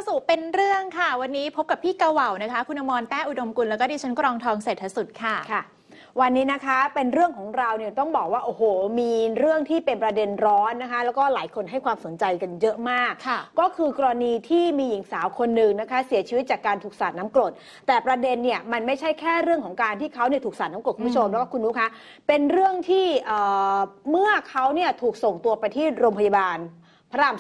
สู่เป็นเรื่องค่ะวันนี้พบกับพี่กะเหว่านะคะคุณอมรแต้อุดมกุลแล้วก็ดิฉันกรองทองเศรษฐสุดค่ะวันนี้นะคะเป็นเรื่องของเราเนี่ยต้องบอกว่าโอ้โหมีเรื่องที่เป็นประเด็นร้อนนะคะแล้วก็หลายคนให้ความสนใจกันเยอะมากก็คือกรณีที่มีหญิงสาวคนหนึ่งนะคะเสียชีวิตจากการถูกสาดน้ำกรดแต่ประเด็นเนี่ยมันไม่ใช่แค่เรื่องของการที่เขาเนี่ยถูกสาดน้ำกรดคุณผู้ชมแล้วก็คุณนุ๊กคะเป็นเรื่องที่เมื่อเขาเนี่ยถูกส่งตัวไปที่โรงพยาบาลพระราม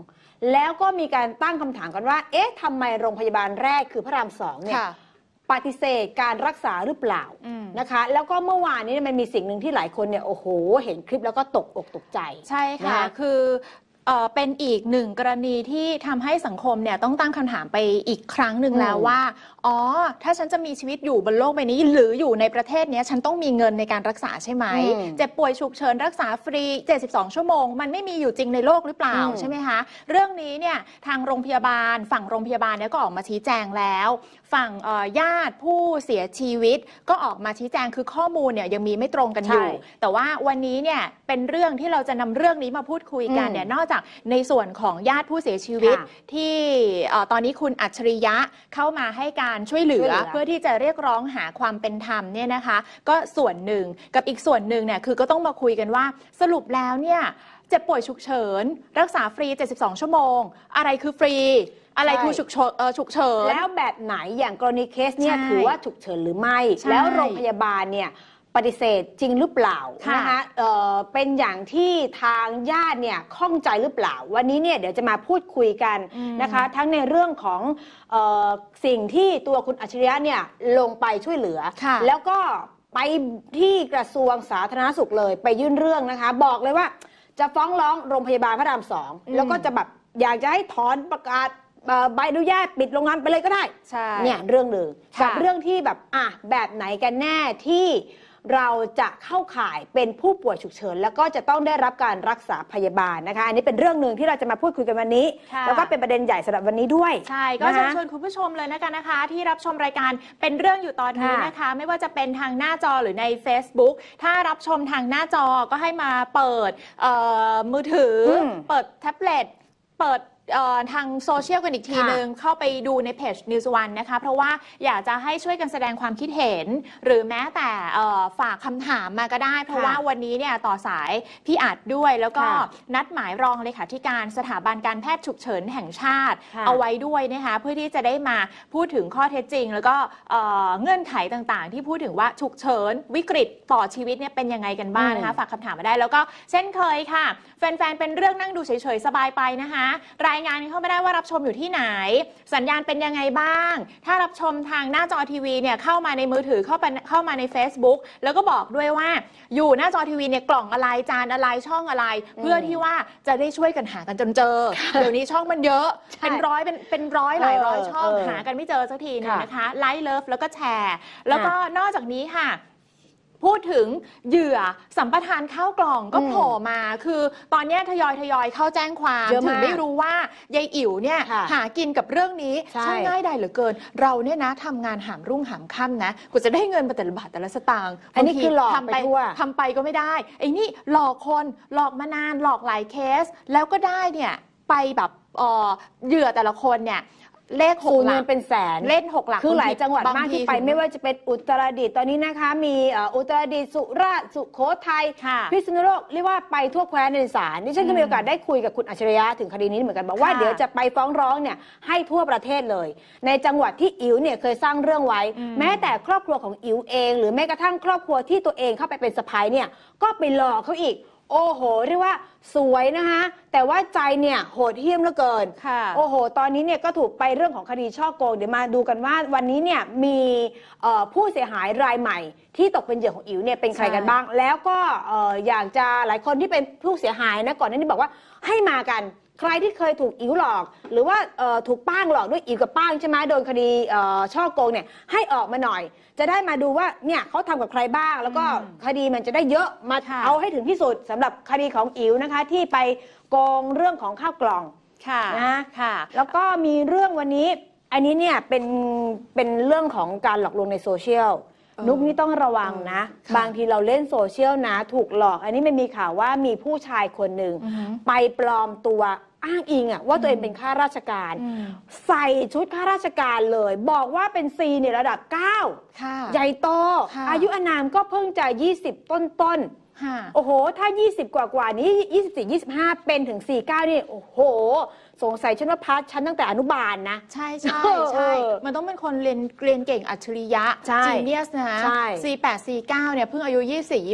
2แล้วก็มีการตั้งคำถามกันว่าเอ๊ะทำไมโรงพยาบาลแรกคือพระราม2เนี่ยปฏิเสธการรักษาหรือเปล่านะคะแล้วก็เมื่อวานนี้มันมีสิ่งหนึ่งที่หลายคนเนี่ยโอ้โหเห็นคลิปแล้วก็ตกอกตกใจใช่ค่ะคือเป็นอีกหนึ่งกรณีที่ทำให้สังคมเนี่ยต้องตั้งคำถามไปอีกครั้งหนึ่งแล้วว่าอ๋อถ้าฉันจะมีชีวิตอยู่บนโลกใบนี้หรืออยู่ในประเทศนี้ฉันต้องมีเงินในการรักษาใช่ไหมเจ็บป่วยฉุกเฉินรักษาฟรี72ชั่วโมงมันไม่มีอยู่จริงในโลกหรือเปล่าใช่ไหมคะเรื่องนี้เนี่ยทางโรงพยาบาลฝั่งโรงพยาบาลเนี่ยก็ออกมาชี้แจงแล้วฝั่งญาติผู้เสียชีวิตก็ออกมาชี้แจงคือข้อมูลเนี่ยยังมีไม่ตรงกันอยู่แต่ว่าวันนี้เนี่ยเป็นเรื่องที่เราจะนำเรื่องนี้มาพูดคุยกันเนี่ยนอกจากในส่วนของญาติผู้เสียชีวิตที่ตอนนี้คุณอัจฉริยะเข้ามาให้การช่วยเหลือเพื่อที่จะเรียกร้องหาความเป็นธรรมเนี่ยนะคะก็ส่วนหนึ่งกับอีกส่วนหนึ่งเนี่ยคือก็ต้องมาคุยกันว่าสรุปแล้วเนี่ยเจ็บป่วยฉุกเฉินรักษาฟรี72ชั่วโมงอะไรคือฟรีอะไรคือฉุกเฉินแล้วแบบไหนอย่างกรณีเคสเนี่ยถือว่าฉุกเฉินหรือไม่แล้วโรงพยาบาลเนี่ยปฏิเสธจริงหรือเปล่านะคะเป็นอย่างที่ทางญาติเนี่ยข้องใจหรือเปล่าวันนี้เนี่ยเดี๋ยวจะมาพูดคุยกันนะคะทั้งในเรื่องของสิ่งที่ตัวคุณอัจฉริยะเนี่ยลงไปช่วยเหลือแล้วก็ไปที่กระทรวงสาธารณสุขเลยไปยื่นเรื่องนะคะบอกเลยว่าจะฟ้องร้องโรงพยาบาลพระราม2แล้วก็จะแบบอยากจะให้ถอนประกาศใบอนุญาตปิดโรงงานไปเลยก็ได้เนี่ยเรื่องหนึ่งกับเรื่องที่แบบแบบไหนกันแน่ที่เราจะเข้าข่ายเป็นผู้ป่วยฉุกเฉินแล้วก็จะต้องได้รับการรักษาพยาบาลนะคะอันนี้เป็นเรื่องหนึ่งที่เราจะมาพูดคุยกันวันนี้แล้วก็เป็นประเด็นใหญ่สำหรับวันนี้ด้วยใช่ก็เชิญชวนคุณผู้ชมเลยนะคะที่รับชมรายการเป็นเรื่องอยู่ตอนนี้นะคะไม่ว่าจะเป็นทางหน้าจอหรือใน Facebook ถ้ารับชมทางหน้าจอก็ให้มาเปิดมือถือเปิดแท็บเล็ตเปิดทางโซเชียลกันอีกทีนึงเข้าไปดูในเพจ News One นะคะเพราะว่าอยากจะให้ช่วยกันแสดงความคิดเห็นหรือแม้แต่ฝากคำถามมาก็ได้เพราะว่าวันนี้เนี่ยต่อสายพี่อัดด้วยแล้วก็นัดหมายรองเลขาธิการสถาบันการแพทย์ฉุกเฉินแห่งชาติเอาไว้ด้วยนะคะเพื่อที่จะได้มาพูดถึงข้อเท็จจริงแล้วก็เงื่อนไขต่างๆที่พูดถึงว่าฉุกเฉินวิกฤตต่อชีวิตเนี่ยเป็นยังไงกันบ้างนะคะฝากคำถามมาได้แล้วก็เช่นเคยค่ะแฟนๆเป็นเรื่องนั่งดูเฉยๆสบายไปนะคะรายงานเข้ามาได้ว่ารับชมอยู่ที่ไหนสัญญาณเป็นยังไงบ้างถ้ารับชมทางหน้าจอทีวีเนี่ยเข้ามาในมือถือเข้ามาใน Facebook แล้วก็บอกด้วยว่าอยู่หน้าจอทีวีเนี่ยกล่องอะไรจานอะไรช่องอะไรเพื่อที่ว่าจะได้ช่วยกันหากันจนเจอเดี๋ยวนี้ช่องมันเยอะเป็นร้อยหลายร้อยช่องหากันไม่เจอสักทีนึงนะคะไลค์เลิฟแล้วก็แชร์แล้วก็นอกจากนี้ค่ะพูดถึงเหยื่อสัมปทานข้าวกล่องก็โผล่มาคือตอนนี้ทยอยเข้าแจ้งความถึงได้รู้ว่ายายอิ๋วเนี่ยหากินกับเรื่องนี้ช่างง่ายดายเหลือเกินเราเนี่ยนะทำงานหามรุ่งหามค่ำนะกูจะได้เงินมาแต่ละบาทแต่ละสตางค์อันนี้คือหลอกไปทั่วทำไปก็ไม่ได้ไอ้นี่หลอกคนหลอกมานานหลอกหลายเคสแล้วก็ได้เนี่ยไปแบบเหยื่อแต่ละคนเนี่ยเลข6 หลักเป็นแสนเล่น6 หลักคือหลายจังหวัดมากที่ไปไม่ว่าจะเป็นอุตรดิตถ์ตอนนี้นะคะมีอุตรดิตถ์สุราษฎร์สุโขทัยพิษณุโลกเรียกว่าไปทั่วแคว้นในศาลนี่ฉันก็มีโอกาสได้คุยกับคุณอัจฉริยะถึงคดีนี้เหมือนกันบอกว่าเดี๋ยวจะไปฟ้องร้องเนี่ยให้ทั่วประเทศเลยในจังหวัดที่อิ๋วเนี่ยเคยสร้างเรื่องไว้แม้แต่ครอบครัวของอิ๋วเองหรือแม้กระทั่งครอบครัวที่ตัวเองเข้าไปเป็นสะใภ้เนี่ยก็ไปหลอกเขาอีกโอ้โหเรียกว่าสวยนะคะแต่ว่าใจเนี่ยโหดเหี้ยมเหลือเกินโอ้โหตอนนี้เนี่ยก็ถูกไปเรื่องของคดีฉ้อโกงเดี๋ยวมาดูกันว่าวันนี้เนี่ยมีผู้เสียหายรายใหม่ที่ตกเป็นเหยื่อของอิ๋วเนี่ยเป็นใครกันบ้างแล้วก็อยากจะหลายคนที่เป็นผู้เสียหายนะก่อนหน้านี้บอกว่าให้มากันใครที่เคยถูกอิ๋วหลอกหรือว่าถูกป้างหลอกด้วยอิ๋วกับป้างใช่ไหมโดนคดีฉ้อโกงเนี่ยให้ออกมาหน่อยจะได้มาดูว่าเนี่ยเขาทำกับใครบ้างแล้วก็คดีมันจะได้เยอะมาเอาให้ถึงที่สุดสำหรับคดีของอิ๋วนะคะที่ไปโกงเรื่องของข้าวกล่องนะแล้วก็มีเรื่องวันนี้อันนี้เนี่ยเป็นเรื่องของการหลอกลวงในโซเชียลนุ๊กนี่ต้องระวังนะบางทีเราเล่นโซเชียลนะถูกหลอกอันนี้มันมีข่าวว่ามีผู้ชายคนหนึ่งไปปลอมตัวอ้างอิงว่าตัวเองเป็นข้าราชการใส่ชุดข้าราชการเลยบอกว่าเป็นซีเนี่ยระดับ9ใหญ่โตอายุอานามก็เพิ่งจะ20ต้นโอ้โหถ้า20กว่านี้24-25เป็นถึง49นี่โอ้โหสงสัยฉันว่าพัดฉันตั้งแต่อนุบาลนะใช่มันต้องเป็นคนเรียนเก่งอัจฉริยะจีเนียสนะ48 49เนี่ยเพิ่งอายุ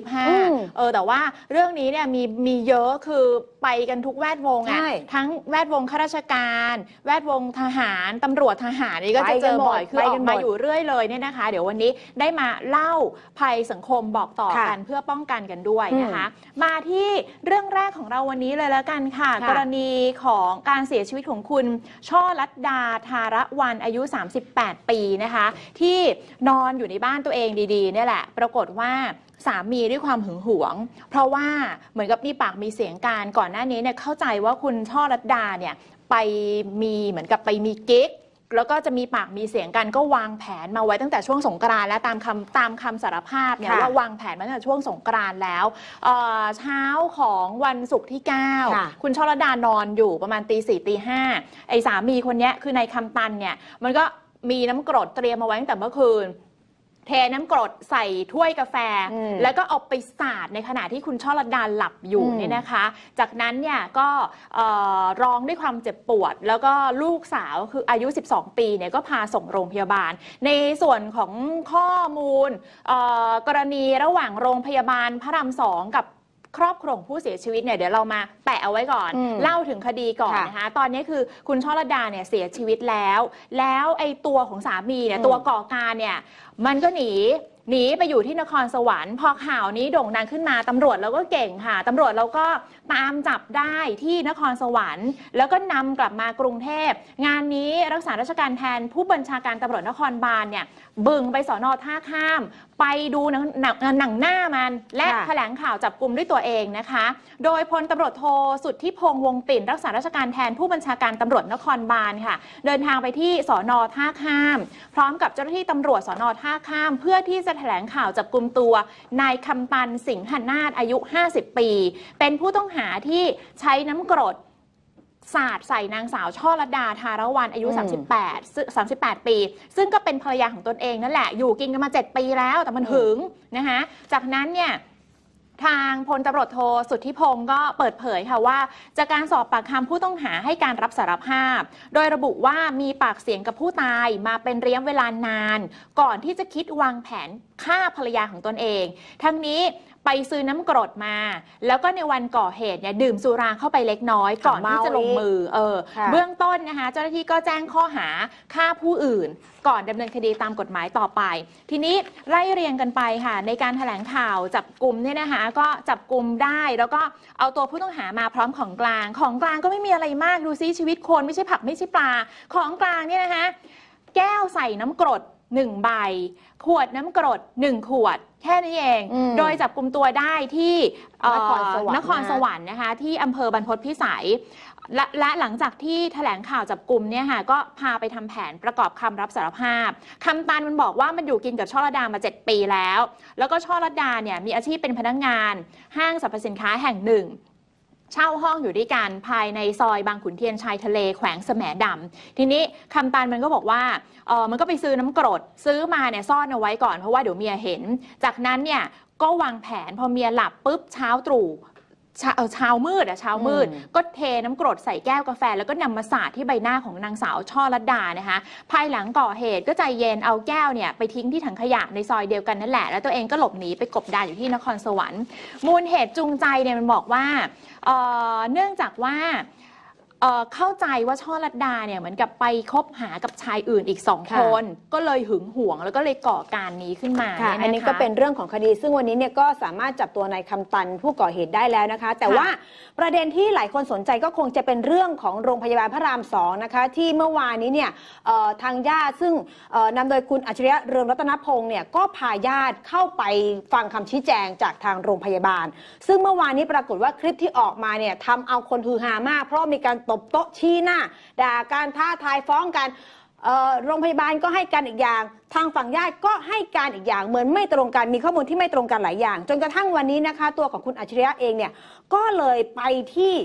24-25แต่ว่าเรื่องนี้เนี่ยมีเยอะคือไปกันทุกแวดวงทั้งแวดวงข้าราชการแวดวงทหารตำรวจทหารนี่ก็จะเจอบ่อยคือออกมาอยู่เรื่อยเลยเนี่ยนะคะเดี๋ยววันนี้ได้มาเล่าภัยสังคมบอกต่อกันเพื่อป้องกันกันด้วยนะคะมาที่เรื่องแรกของเราวันนี้เลยแล้วกันค่ะกรณีของการเสียชีวิตของคุณช่อลัดดาธารวรรณอายุ38 ปีนะคะที่นอนอยู่ในบ้านตัวเองดีๆเนี่ยแหละปรากฏว่าสามีด้วยความหึงหวงเพราะว่าเหมือนกับมีปากมีเสียงกันก่อนหน้านี้เนี่ยเข้าใจว่าคุณช่อลัดดาเนี่ยไปมีเหมือนกับไปมีกิ๊กแล้วก็จะมีปากมีเสียงกันก็วางแผนมาไว้ตั้งแต่ช่วงสงกรานต์และตามคำสารภาพเนี่ยว่าวางแผนมาตั้งแต่ช่วงสงกรานต์แล้วเช้าของวันศุกร์ที่9คุณช่อลัดดานอนอยู่ประมาณตี 4 ตี 5ไอ้สามีคนนี้คือนายคำตันเนี่ยมันก็มีน้ำกรดเตรียมมาไว้ตั้งแต่เมื่อคืนเทน้ำกรดใส่ถ้วยกาแฟแล้วก็เอาไปสาดในขณะที่คุณช่อลัดดาหลับอยู่เนี่ยนะคะจากนั้นเนี่ยก็ร้องด้วยความเจ็บปวดแล้วก็ลูกสาวคืออายุ12 ปีเนี่ยก็พาส่งโรงพยาบาลในส่วนของข้อมูลกรณีระหว่างโรงพยาบาลพระราม2กับครอบครัวผู้เสียชีวิตเนี่ยเดี๋ยวเรามาแปะเอาไว้ก่อนเล่าถึงคดีก่อนนะคะตอนนี้คือคุณช่อลัดดาเนี่ยเสียชีวิตแล้วไอ้ตัวของสามีเนี่ยตัวก่อการเนี่ยมันก็หนีไปอยู่ที่นครสวรรค์พอข่าวนี้โด่งดังขึ้นมาตำรวจเราก็เก่งค่ะตำรวจเราก็ตามจับได้ที่นครสวรรค์แล้วก็นำกลับมากรุงเทพงานนี้รักษาราชการแทนผู้บัญชาการตำรวจนครบาลเนี่ยบึงไปสน.ท่าข้ามไปดูหนังหน้ามันและแถลงข่าวจับกุมด้วยตัวเองนะคะโดยพลตำรวจโทสุทธิพงษ์วงปิ่นรักษาราชการแทนผู้บัญชาการตำรวจนครบาลค่ะเดินทางไปที่สน.ท่าข้ามพร้อมกับเจ้าหน้าที่ตำรวจสน.ท่าข้ามเพื่อที่จะแถลงข่าวจับกุมตัวนายคำตันสิงหนาถอายุ50 ปีเป็นผู้ต้องหาที่ใช้น้ำกรดสาดใส่นางสาวช่อลัดดาธารวรรณอายุ38 ปีซึ่งก็เป็นภรรยาของตนเองนั่นแหละอยู่กินกันมา7 ปีแล้วแต่มันหึงนะคะจากนั้นเนี่ยทางพลตำรวจโทสุทธิพงศ์ก็เปิดเผยค่ะว่าจากการสอบปากคำผู้ต้องหาให้การรับสารภาพโดยระบุว่ามีปากเสียงกับผู้ตายมาเป็นระยะเวลานานก่อนที่จะคิดวางแผนฆ่าภรรยาของตนเองทั้งนี้ไปซื้อน้ำกรดมาแล้วก็ในวันก่อเหตุเนี่ยดื่มสุราเข้าไปเล็กน้อยก่อนที่จะลงมือเบื้องต้นนะคะเจ้าหน้าที่ก็แจ้งข้อหาฆ่าผู้อื่นก่อนดำเนินคดีตามกฎหมายต่อไปทีนี้ไล่เรียงกันไปค่ะในการแถลงข่าวจับกุมเนี่ยนะคะก็จับกุมได้แล้วก็เอาตัวผู้ต้องหามาพร้อมของกลางก็ไม่มีอะไรมากดูซิชีวิตคนไม่ใช่ผักไม่ใช่ปลาของกลางเนี่ยนะคะแก้วใส่น้ำกรด1 ใบขวดน้ำกรด1 ขวดแค่นี้เองโดยจับกุมตัวได้ที่นครสวรรค์นะคะที่อำเภอบรรพตพิสัยและหลังจากที่แถลงข่าวจับกุมเนี่ยค่ะก็พาไปทำแผนประกอบคำรับสารภาพคำตันมันบอกว่ามันอยู่กินกับช่อลัดดามา7 ปีแล้วก็ช่อลัดดาเนี่ยมีอาชีพเป็นพนักงานห้างสรรพสินค้าแห่งหนึ่งเช่าห้องอยู่ด้วยกันภายในซอยบางขุนเทียนชายทะเลแขวงแสมดำทีนี้คำตันมันก็บอกว่ามันก็ไปซื้อน้ำกรดซื้อมาเนี่ยซ่อนเอาไว้ก่อนเพราะว่าเดี๋ยวเมียเห็นจากนั้นเนี่ยก็วางแผนพอเมียหลับปุ๊บเช้าตรู่เช้ามืดก็เทน้ำกรดใส่แก้วกาแฟแล้วก็นำมาสาดที่ใบหน้าของนางสาวช่อลัดดานะคะภายหลังก่อเหตุก็ใจเย็นเอาแก้วเนี่ยไปทิ้งที่ถังขยะในซอยเดียวกันนั่นแหละแล้วตัวเองก็หลบหนีไปกบดานอยู่ที่นครสวรรค์มูลเหตุจูงใจเนี่ยมันบอกว่าเนื่องจากว่าเข้าใจว่าช่อลัดดาเนี่ยเหมือนกับไปคบหากับชายอื่นอีก2 คนก็เลยหึงหวงแล้วก็เลยก่อการนี้ขึ้นมาอันนี้ก็เป็นเรื่องของคดีซึ่งวันนี้เนี่ยก็สามารถจับตัวนายคำตันผู้ก่อเหตุได้แล้วนะคะแต่ว่าประเด็นที่หลายคนสนใจก็คงจะเป็นเรื่องของโรงพยาบาลพระราม2นะคะที่เมื่อวานนี้เนี่ยทางญาติซึ่งนำโดยคุณอัจฉริยะเรืองรัตนพงศ์เนี่ยก็พาญาติเข้าไปฟังคำชี้แจงจากทางโรงพยาบาลซึ่งเมื่อวานนี้ปรากฏว่าคลิปที่ออกมาเนี่ยทำเอาคนฮือฮามากเพราะมีการตบโต๊ะชี้หน้าด่าการท้าทายฟ้องกันโรงพยาบาลก็ให้การอีกอย่างทางฝั่งญาติก็ให้การอีกอย่างเหมือนไม่ตรงกันมีข้อมูลที่ไม่ตรงกันหลายอย่างจนกระทั่งวันนี้นะคะตัวของคุณอัจฉริยะเองเนี่ยก็เลยไปที่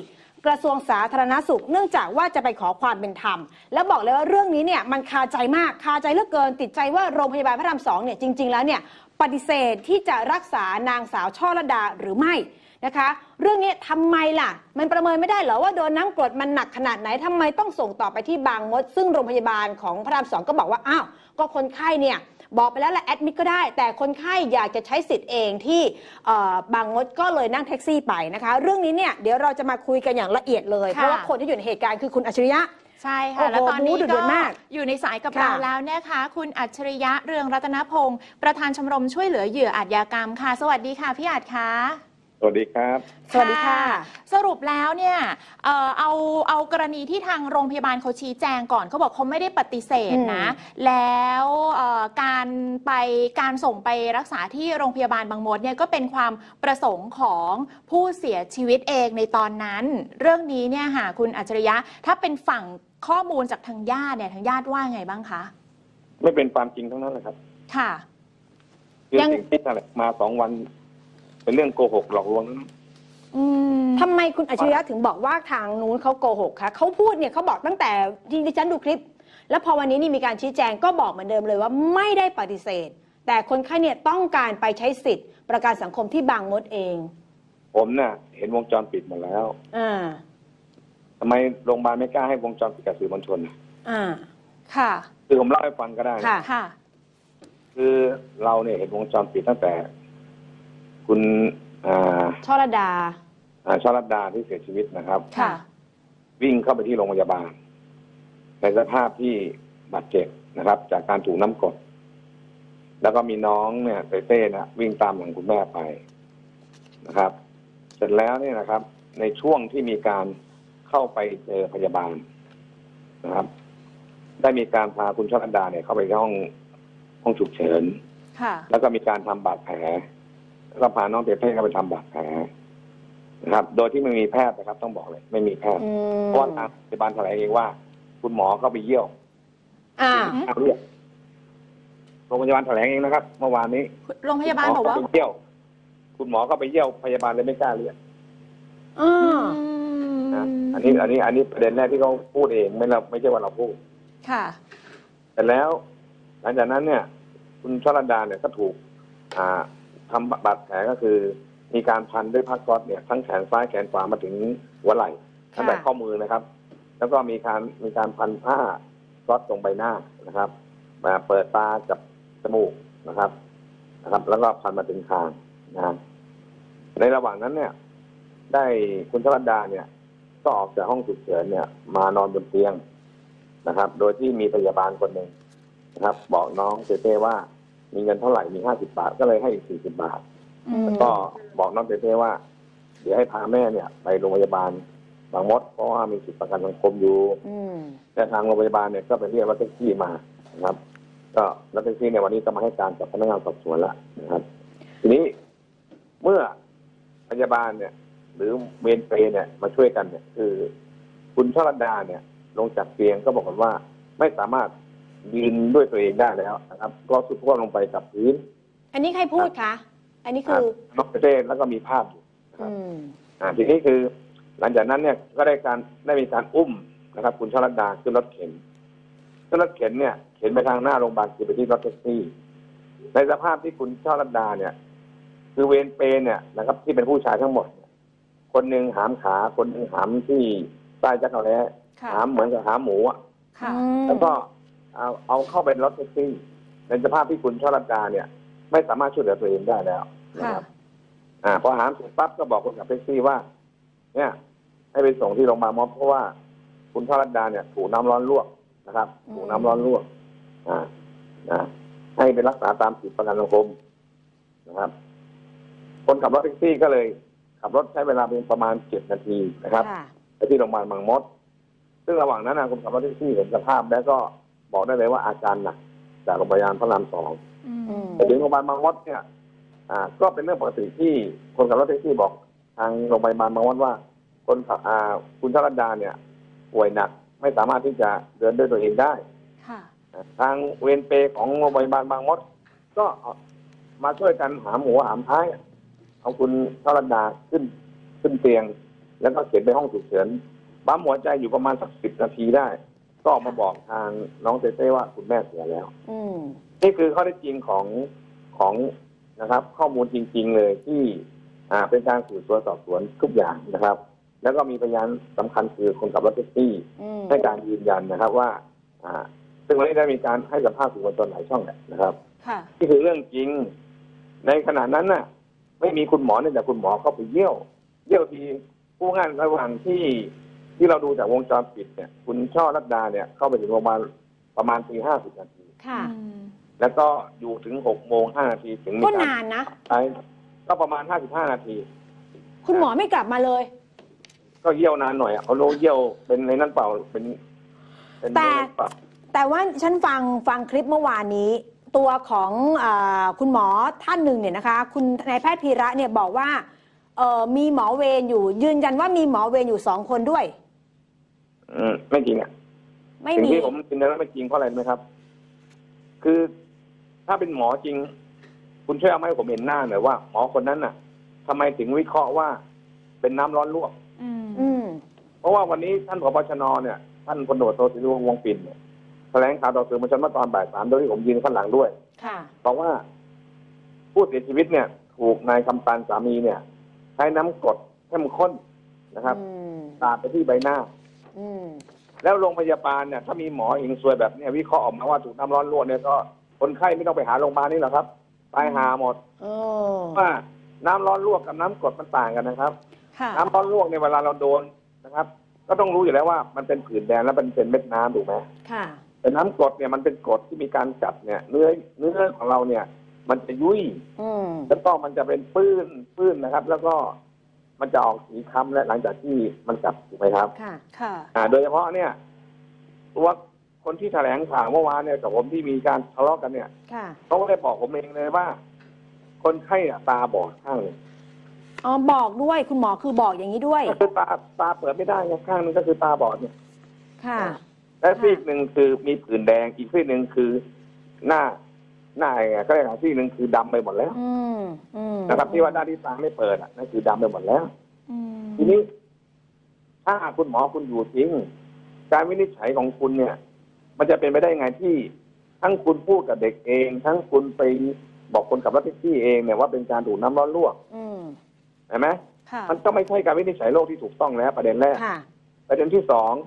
กระทรวงสาธารณสุขเนื่องจากว่าจะไปขอความเป็นธรรมแล้วบอกเลยว่าเรื่องนี้เนี่ยมันคาใจมากคาใจเหลือเกินติดใจว่าโรงพยาบาลพระราม2เนี่ยจริงๆแล้วเนี่ยปฏิเสธที่จะรักษานางสาวช่อลัดดาหรือไม่นะคะเรื่องนี้ทำไมล่ะมันประเมินไม่ได้เหรอว่าโดนน้ำกรดมันหนักขนาดไหนทำไมต้องส่งต่อไปที่บางมดซึ่งโรงพยาบาลของพระราม2ก็บอกว่าอ้าวก็คนไข้เนี่ยบอกไปแล้วแหละแอดมิดก็ได้แต่คนไข้อยากจะใช้สิทธิ์เองที่บางมดก็เลยนั่งแท็กซี่ไปนะคะเรื่องนี้เนี่ยเดี๋ยวเราจะมาคุยกันอย่างละเอียดเลยเพราะว่าคนที่อยู่ในเหตุการณ์คือคุณอัจฉริยะใช่ค่ะแล้วตอนนี้ก็มากอยู่ในสายกับเราแล้วนะคะคุณอัจฉริยะเรืองรัตนพงศ์ประธานชมรมช่วยเหลือเหยื่ออาชญากรรมค่ะสวัสดีค่ะพี่อาจคะสวัสดีครับสวัสดีค่ะสรุปแล้วเนี่ยเอากรณีที่ทางโรงพยาบาลเขาชี้แจงก่อนเขาบอกเขาไม่ได้ปฏิเสธนะแล้วการส่งไปรักษาที่โรงพยาบาลบางมดเนี่ยก็เป็นความประสงค์ของผู้เสียชีวิตเองในตอนนั้นเรื่องนี้เนี่ยค่ะคุณอัจฉริยะถ้าเป็นฝั่งข้อมูลจากทางญาติเนี่ยทางญาติว่าไงบ้างคะไม่เป็นความจริงทั้งนั้นเลยครับค่ะคือสิ่งที่แถลงมา2 วันเป็นเรื่องโกหกหลอกลวงนั้นทำไมคุณอัจฉริยะถึงบอกว่าทางนู้นเขาโกหกคะเขาพูดเนี่ยเขาบอกตั้งแต่ที่ดิฉันดูคลิปแล้วพอวันนี้นี่มีการชี้แจงก็บอกเหมือนเดิมเลยว่าไม่ได้ปฏิเสธแต่คนไข้เนี่ยต้องการไปใช้สิทธิ์ประกันสังคมที่บางมดเองผมน่ะเห็นวงจรปิดหมดแล้วทำไมโรงพยาบาลไม่กล้าให้วงจรปิดกับสื่อมวลชนค่ะคือผมเล่าให้ฟังก็ได้ค่ะคือเราเนี่ยเห็นวงจรปิดตั้งแต่คุณช่อลัดดาช่อลัดดาที่เสียชีวิตนะครับค่ะวิ่งเข้าไปที่โรงพยาบาลในสภาพที่บาดเจ็บนะครับจากการถูกน้ำกรดแล้วก็มีน้องเนี่ยเต้นะวิ่งตามหลังคุณแม่ไปนะครับเสร็จแล้วเนี่ยนะครับในช่วงที่มีการเข้าไปเจอพยาบาลนะครับได้มีการพาคุณช่อลัดดาเนี่ยเข้าไปที่ห้องฉุกเฉินแล้วก็มีการทำบาดแผลแล้วก็พาน้องเต้เข้าไปทำบาดแผลนะครับโดยที่ไม่มีแพทย์นะครับต้องบอกเลยไม่มีแพทย์เพราะว่าทางพยาบาลแถลงเองว่าคุณหมอเข้าไปเยี่ยวเรียกโรงพยาบาลแถลงเองนะครับเมื่อวานนี้โรงพยาบาลบอกว่าเยี่ยวคุณหมอเข้าไปเยี่ยวพยาบาลเลยไม่กล้าเรียกอันนี้ประเด็นแรกที่เขาพูดเองไม่ใช่ว่าเราพูดค่ะแต่แล้วหลังจากนั้นเนี่ยคุณช่อลัดดาเนี่ยก็ถูกทำบาดแผลก็คือมีการพันด้วยผ้าก๊อซเนี่ยทั้งแขนซ้ายแขนขวามาถึงหัวไหล่ตั้งแต่ข้อมือนะครับแล้วก็มีการพันผ้าก๊อซตรงใบหน้านะครับมาเปิดตากับจมูกนะครับแล้วก็พันมาถึงคางนะในระหว่างนั้นเนี่ยได้คุณช่อลัดดาเนี่ยก็ออกจากห้องฉุกเฉินเนี่ยมานอนบนเตียงนะครับโดยที่มีพยาบาลคนหนึ่งนะครับบอกน้องเต้ว่ามีเงินเท่าไหร่มี50 บาทก็เลยให้อีก40 บาทแล้วก็บอกน้องเต้ว่าเดี๋ยวให้พาแม่เนี่ยไปโรงพยาบาลบางมดเพราะว่ามีสิทธิประกันสังคมอยู่แต่ทางโรงพยาบาลเนี่ยก็ไปเรียกรถแท็กซี่มานะครับก็รถแท็กซี่ในวันนี้ก็มาให้การกับพนักงานสอบสวนแล้วนะครับทีนี้เมื่อพยาบาลเนี่ยหรือเวรเปรย์เนี่ยมาช่วยกันเนี่ยคือคุณช่อลัดดาเนี่ยลงจากเตียงก็บอกว่าไม่สามารถยืนด้วยตัวเองได้แล้วนะครับก็สุดขั้วลงไปกับพื้นอันนี้ใครพูดคะอันนี้คือน้องเต้แล้วก็มีภาพอยู่นะครับทีนี้คือหลังจากนั้นเนี่ยก็ได้มีการอุ้มนะครับคุณช่อลัดดาขึ้นรถเข็นเนี่ยเข็นไปทางหน้าโรงพยาบาลคือไปที่รถแท็กซี่ในสภาพที่คุณช่อลัดดาเนี่ยคือเวรเปรย์เนี่ยนะครับที่เป็นผู้ชายทั้งหมดคนหนึ่งหามขาคนหนึ่งหามที่ใต้จักรแล้หามเหมือนกับหามหมูแล้วก็เอาเข้าไปรถแท็กซี่ในสภาพที่คุณช่อลัดดาเนี่ยไม่สามารถช่วยเหลือตัวเองได้แล้วนะครับพอหามเสร็จปั๊บก็บอกคนขับแท็กซี่ว่าเนี่ยให้ไปส่งที่โรงพยาบาลมอเพราะว่าคุณช่อลัดดาเนี่ยถูกน้ำร้อนลวกนะครับถูกน้ำร้อนลวกให้ไปรักษาตามสิทธิประกันสังคมนะครับคนขับรถแท็กซี่ก็เลยขับรถใช้เวลาเป็นประมาณ7 นาทีนะครับไปที่โรงพยาบาลบางมดซึ่งระหว่างนั้นคนขับรถแท็กซี่เห็นสภาพแล้วก็บอกได้เลยว่าอาการหนักจากโรงพยาบาลพระราม2แต่ถึงโรงพยาบาลบางมดเนี่ยก็เป็นเรื่องปกติที่คนขับรถแท็กซี่บอกทางโรงพยาบาลบางมดว่าคนขับคุณช่อลัดดาเนี่ยป่วยหนักไม่สามารถที่จะเดินด้วยตัวเองได้ทางเวรเปรย์ของโรงพยาบาลบางมดก็มาช่วยกันหามหัวหามท้ายเอาคุณช่อลัดดาขึ้นเตียงแล้วก็เข็นไปห้องฉุกเฉินปั๊มหัวใจอยู่ประมาณสัก10 นาทีได้ ก็ออกมาบอกทางน้องเต้เต้ว่าคุณแม่เสียแล้วนี่คือข้อเท็จจริงของนะครับ ข้อมูลจริงๆเลยที่เป็นการสืบสวนสอบสวนทุกอย่างนะครับ แล้วก็มีพยานสำคัญคือคนขับรถแท็กซี่ให้การยืนยันนะครับว่าซึ่งวันนี้ได้มีการให้สัมภาษณ์สื่อมวลชนหลายช่องนะครับนี่คือเรื่องจริงในขณะนั้นน่ะไม่มีคุณหมอเนี่ยแต่คุณหมอเข้าไปเยี่ยวทีผู้งานระหว่างที่เราดูจากวงจรปิดเนี่ยคุณช่อรัตดาเนี่ยเข้าไปถึงประมาณตี 50 นาทีแล้วก็อยู่ถึง6:05 ถึงมีก็การนานนะก็ประมาณ55 นาทีคุณหมอไม่กลับมาเลยก็เยี่ยวนานหน่อยเขาโลเยี่ยวเป็นในนั้นเปล่าเป็นแต่ว่าฉันฟังคลิปเมื่อวานนี้ตัวของคุณหมอท่านหนึ่งเนี่ยนะคะคุณนายแพทย์พีระเนี่ยบอกว่ามีหมอเวรอยู่ยืนยันว่ามีหมอเวรอยู่2 คนด้วยไม่จริงไม่มีที่ผมยืนยันว่าไม่จริงเพราะอะไรไหมครับคือถ้าเป็นหมอจริงคุณช่วยเอามาให้ผมเห็นหน้าหน่อยว่าหมอคนนั้นน่ะทำไมถึงวิเคราะห์ว่าเป็นน้ำร้อนลวกเพราะว่าวันนี้ท่านผบ.ชน.เนี่ยท่านพลตำรวจโทศิริวงศ์ปิ่นเนี่ยแถลงข่าวต่อสื่อมวลชนเมื่อตอนบ่าย 3โดยที่ผมยืนข้างหลังด้วยบอกว่าผู้เสียชีวิตเนี่ยถูกนายคำตันสามีเนี่ยใช้น้ำกรดเข้มข้นนะครับสาดไปที่ใบหน้าแล้วโรงพยาบาลเนี่ยถ้ามีหมอเองซวยแบบนี้วิเคราะห์ออกมาว่าถูกน้ำร้อนลวกเนี่ยก็คนไข้ไม่ต้องไปหาโรงพยาบาลนี่หรอกครับตายหาหมดว่าน้ำร้อนลวกกับน้ำกรดมันต่างกันนะครับน้ำร้อนลวกเนี่ยเวลาเราโดนนะครับก็ต้องรู้อยู่แล้วว่ามันเป็นผื่นแดงแล้วมันเป็นเม็ดน้ำถูกไหมแต่น้ำกรดเนี่ยมันเป็นกรดที่มีการกัดเนี่ยเนื้อของเราเนี่ยมันจะยุ่ยแล้วก็มันจะเป็นปื้นนะครับแล้วก็มันจะออกสีคล้ำและหลังจากที่มันกัดถูกไหมครับโดยเฉพาะเนี่ยตัวคนที่แถลงข่าวเมื่อวานเนี่ยกับผมที่มีการทะเลาะกันเนี่ยเขาก็ได้บอกผมเองเลยว่าคนไข้ตาบอดข้างนึงบอกด้วยคุณหมอคือบอกอย่างนี้ด้วยคือตาเปิดไม่ได้ข้างนึงก็คือตาบอดเนี่ยและซีกหนึ่งคือมีผื่นแดงอีกซีกหนึ่งคือหน้าก็เรียกว่าซีกหนึ่งคือดำไปหมดแล้วนะครับที่ว่าด้านที่ตาไม่เปิดนั่นคือดำไปหมดแล้วทีนี้ถ้าคุณหมอคุณอยู่จริงการวินิจฉัยของคุณเนี่ยมันจะเป็นไปได้ไงที่ทั้งคุณพูดกับเด็กเองทั้งคุณไปบอกคนขับรถแท็กซี่เองเนี่ยว่าเป็นการดูดน้ำร้อนลวกเห็นไหมมันก็ไม่ใช่การวินิจฉัยโรคที่ถูกต้องแล้วประเด็นแรกประเด็นที่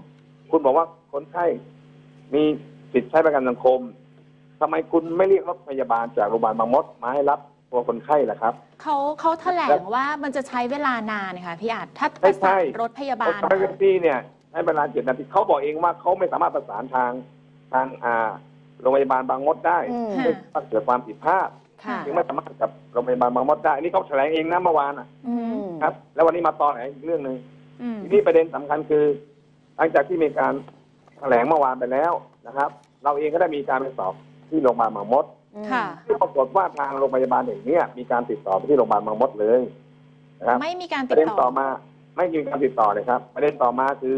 2คุณบอกว่าคนไข้มีสิทธิ์ใช้ประกันสังคมทำไมคุณไม่เรียกรถพยาบาลจากโรงพยาบาลบางมดมาให้รับตัวคนไข้ล่ะครับเขาแถลงว่ามันจะใช้เวลานานนะคะพี่อาจถ้าประสานรถพยาบาลรถแท็กซี่เนี่ยใช้เวลา7 นาทีเขาบอกเองว่าเขาไม่สามารถประสานทางโรงพยาบาลบางมดได้ถ้าเกิดความผิดพลาดจึงไม่สามารถกับโรงพยาบาลบางมดได้นี่เขาแถลงเองนะเมื่อวานครับแล้ววันนี้มาตอนไหนอีกเรื่องนึงทีนี้ประเด็นสำคัญคือหลังจากที่มีการแถลงเมื่อวานไปแล้วนะครับเราเองก็ได้มีการไปสอบที่โรงพยาบาลบางมดที่ปรากฏว่าทางโรงพยาบาลแห่งนี้มีการติดต่อไปที่โรงพยาบาลบางมดเลยนะครับไม่มีการติดต่อประเด็นต่อมาไม่มีการติดต่อเลยครับประเด็นต่อมาคือ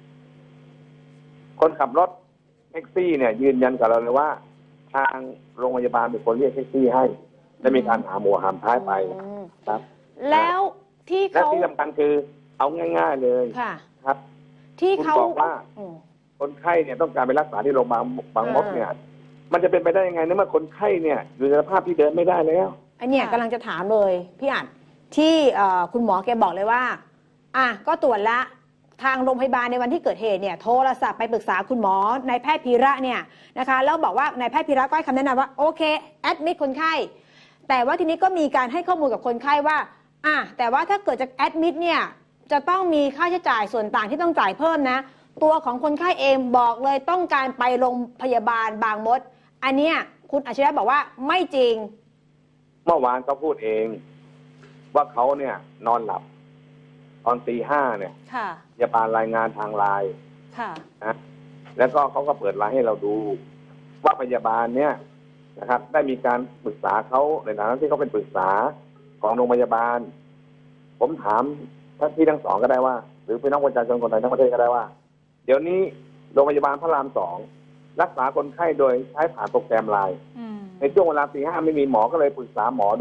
คนขับรถแท็กซี่เนี่ยยืนยันกับเราเลยว่าทางโรงพยาบาลเป็นคนเรียกแท็กซี่ให้ได้มีการหาหมูหามท้ายไปครับแล้วที่เขาและที่สำคัญคือเอาง่ายๆเลยครับที่เขาบอกว่าคนไข้เนี่ยต้องการไปรักษาที่โรงพยาบาลบางมดเนี่ยมันจะเป็นไปได้ยังไงเมื่อคนไข้เนี่ยอยู่ในสภาพที่เดินไม่ได้แล้วอันเนี้ยกำลังจะถามเลยพี่อัดที่คุณหมอแกบอกเลยว่าก็ตรวจละทางโรงพยาบาลในวันที่เกิดเหตุเนี่ยโทรศัพท์ไปปรึกษาคุณหมอนายแพทย์พีระเนี่ยนะคะแล้วบอกว่านายแพทย์พีระก็ให้คำแนะนำว่าโอเคแอดมิดคนไข้แต่ว่าทีนี้ก็มีการให้ข้อมูลกับคนไข้ว่าแต่ว่าถ้าเกิดจะแอดมิดเนี่ยจะต้องมีค่าใช้จ่ายส่วนต่างที่ต้องจ่ายเพิ่มนะตัวของคนไข้เองบอกเลยต้องการไปโรงพยาบาลบางมดอันเนี้ยคุณอัจฉริยะบอกว่าไม่จริงเมื่อวานเขาพูดเองว่าเขาเนี่ยนอนหลับตอนตี 5เนี่ยพยาบาลรายงานทางไลน์นะแล้วก็เขาก็เปิดไลน์ให้เราดูว่าพยาบาลเนี่ยนะครับได้มีการปรึกษาเขาในฐานะที่เขาเป็นปรึกษาของโรงพยาบาลผมถามท่านที่ทั้งสองก็ได้ว่าหรือพี่น้องประชาชนคนไทยทั้งประเทศก็ได้ว่าเดี๋ยวนี้โรงพยาบาลพระราม2รักษาคนไข้โดยใช้ผ่านโปรแกรมไลน์ในช่วงเวลาตี 5ไม่มีหมอก็เลยปรึกษาหมอโดย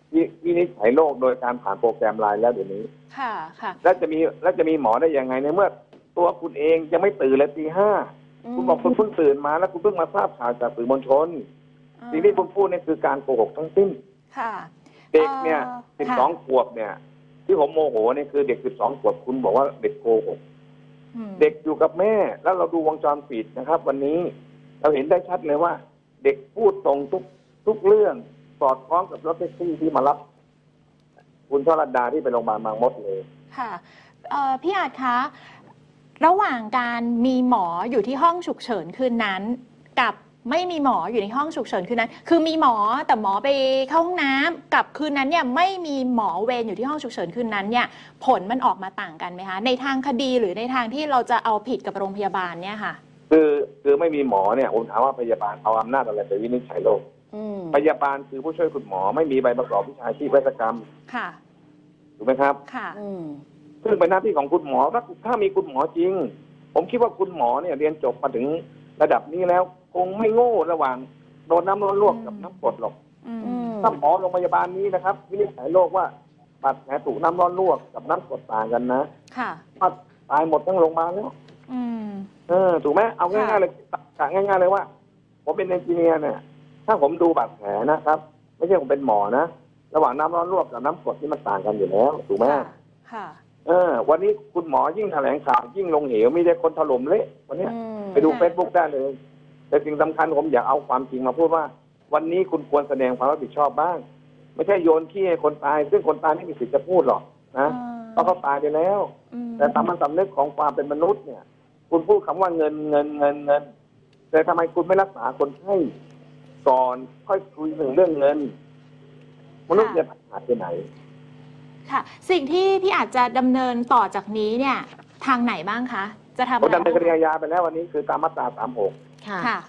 วินิจฉัยโรคโดยการผ่านโปรแกรมไลน์แล้วเดี๋ยวนี้ค่ะค่ะแล้วจะมีหมอได้ยังไงในเมื่อตัวคุณเองยังไม่ตื่นเลยตี 5คุณบอกคุณเพิ่งตื่นมาแล้วคุณเพิ่งมาทราบข่าวจากสื่อมวลชนสิ่งที่คุณพูดเนี่ยคือการโกหกทั้งสิ้นค่ะเด็กเนี่ย12 ขวบเนี่ยที่ผมโมโหเนี่ยคือเด็ก12 ขวบคุณบอกว่าเด็กโกหกเด็กอยู่กับแม่แล้วเราดูวงจรปิดนะครับ วันนี้เราเห็นได้ชัดเลยว่า เด็กพูดตรงทุกเรื่องสอดคล้องกับรถแท็กซี่ที่มารับคุณช่อลัดดาที่ไปโรงพยาบาลบางมดเลยค่ะพี่อาจคะระหว่างการมีหมออยู่ที่ห้องฉุกเฉินคืนนั้นกับไม่มีหมออยู่ในห้องฉุกเฉินคืนนั้นคือมีหมอแต่หมอไปเข้าห้องน้ำกับคืนนั้นเนี่ยไม่มีหมอเวรอยู่ที่ห้องฉุกเฉินคืนนั้นเนี่ยผลมันออกมาต่างกันไหมคะในทางคดีหรือในทางที่เราจะเอาผิดกับโรงพยาบาลเนี่ยค่ะคือไม่มีหมอเนี่ยผมถามว่าพยาบาลเอาอำนาจอะไรไปวินิจฉัยโรคพยาบาลคือผู้ช่วยคุณหมอไม่มีใบประกอบวิชาชีพเวชกรรมค่ะถูกไหมครับค่ะซึ่งเป็นหน้าที่ของคุณหมอถ้ามีคุณหมอจริงผมคิดว่าคุณหมอเนี่ยเรียนจบมาถึงระดับนี้แล้วคงไม่โง่ระหว่างโดนน้ำร้อนลวกกับน้ำกรดหรอกถ้าหมอโรงพยาบาลนี้นะครับวินิจฉัยโรคว่าบาดแผลถูกน้ำร้อนลวกกับน้ำกรดต่างกันนะค่ะตายหมดทั้งโรงพยาบาลแล้วถูกไหมเอาง่ายๆเลยง่ายๆเลยว่าผมเป็นเอนจิเนียร์เนี่ยถ้าผมดูบาดแผลนะครับไม่ใช่ผมเป็นหมอนะระหว่างน้ำร้อนลวกกับน้ำกรดนี่มันต่างกันอยู่แล้วถูกไหมค่ะวันนี้คุณหมอยิ่งแถลงข่าวยิ่งลงเหวมีแต่คนถล่มเละวันนี้ไปดูเฟซบุ๊กได้เลยแต่สิ่งสำคัญผมอยากเอาความจริงมาพูดว่าวันนี้คุณควรแสดงความรับผิดชอบบ้างไม่ใช่โยนขี้ให้คนตายซึ่งคนตายไม่มีสิทธิ์จะพูดหรอกนะเพราะเขาตายไปแล้วแต่ตามมันสำนึกของความเป็นมนุษย์เนี่ยคุณพูดคำว่าเงินแต่ทำไมคุณไม่รักษาคนไข้ก่อนค่อยคุยถึงเรื่องเงินมนุษย์จะหายไปไหนค่ะสิ่งที่พี่อาจจะดำเนินต่อจากนี้เนี่ยทางไหนบ้างคะจะทำอะไรดำเนินคดีอาญาไปแล้ววันนี้คือตามมาตรา36 ค่ะ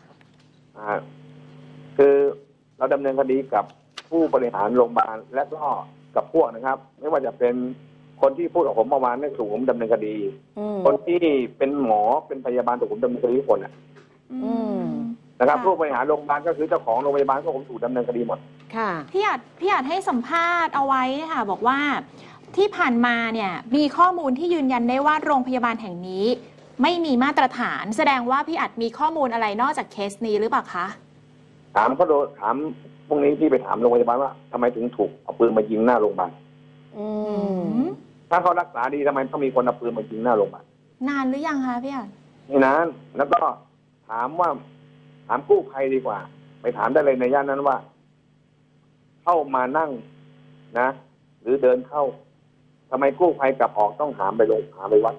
คือเราดำเนินคดีกับผู้บริหารโรงพยาบาลและก็กับพวกนะครับไม่ว่าจะเป็นคนที่พูดกับผมเมื่อวานนี่ถูกผมดำเนินคดีคนที่เป็นหมอเป็นพยาบาลถูกผมดำเนินคดีทุกคนนะครับผู้บริหารโรงพยาบาลก็คือเจ้าของโรงพยาบาลก็ผมถูกดำเนินคดีหมดค่ะพี่อาจให้สัมภาษณ์เอาไว้ค่ะบอกว่าที่ผ่านมาเนี่ยมีข้อมูลที่ยืนยันได้ว่าโรงพยาบาลแห่งนี้ไม่มีมาตรฐานแสดงว่าพี่อาจมีข้อมูลอะไรนอกจากเคสนี้หรือเปล่าคะถามพวกนี้ที่ไปถามโรงพยาบาลว่าทำไมถึงถูกเอาปืนมายิงหน้าโรงพยาบาลถ้าเขารักษาดีทำไมต้องมีคนเอาปืนมายิงหน้าโรงพยาบาลนานหรือยังคะพี่อาจไม่นานแล้วก็ถามกู้ภัยดีกว่าไปถามได้เลยในย่านนั้นว่าเข้ามานั่งนะหรือเดินเข้าทำไมกู้ภัยกลับออกต้องหามไปวัด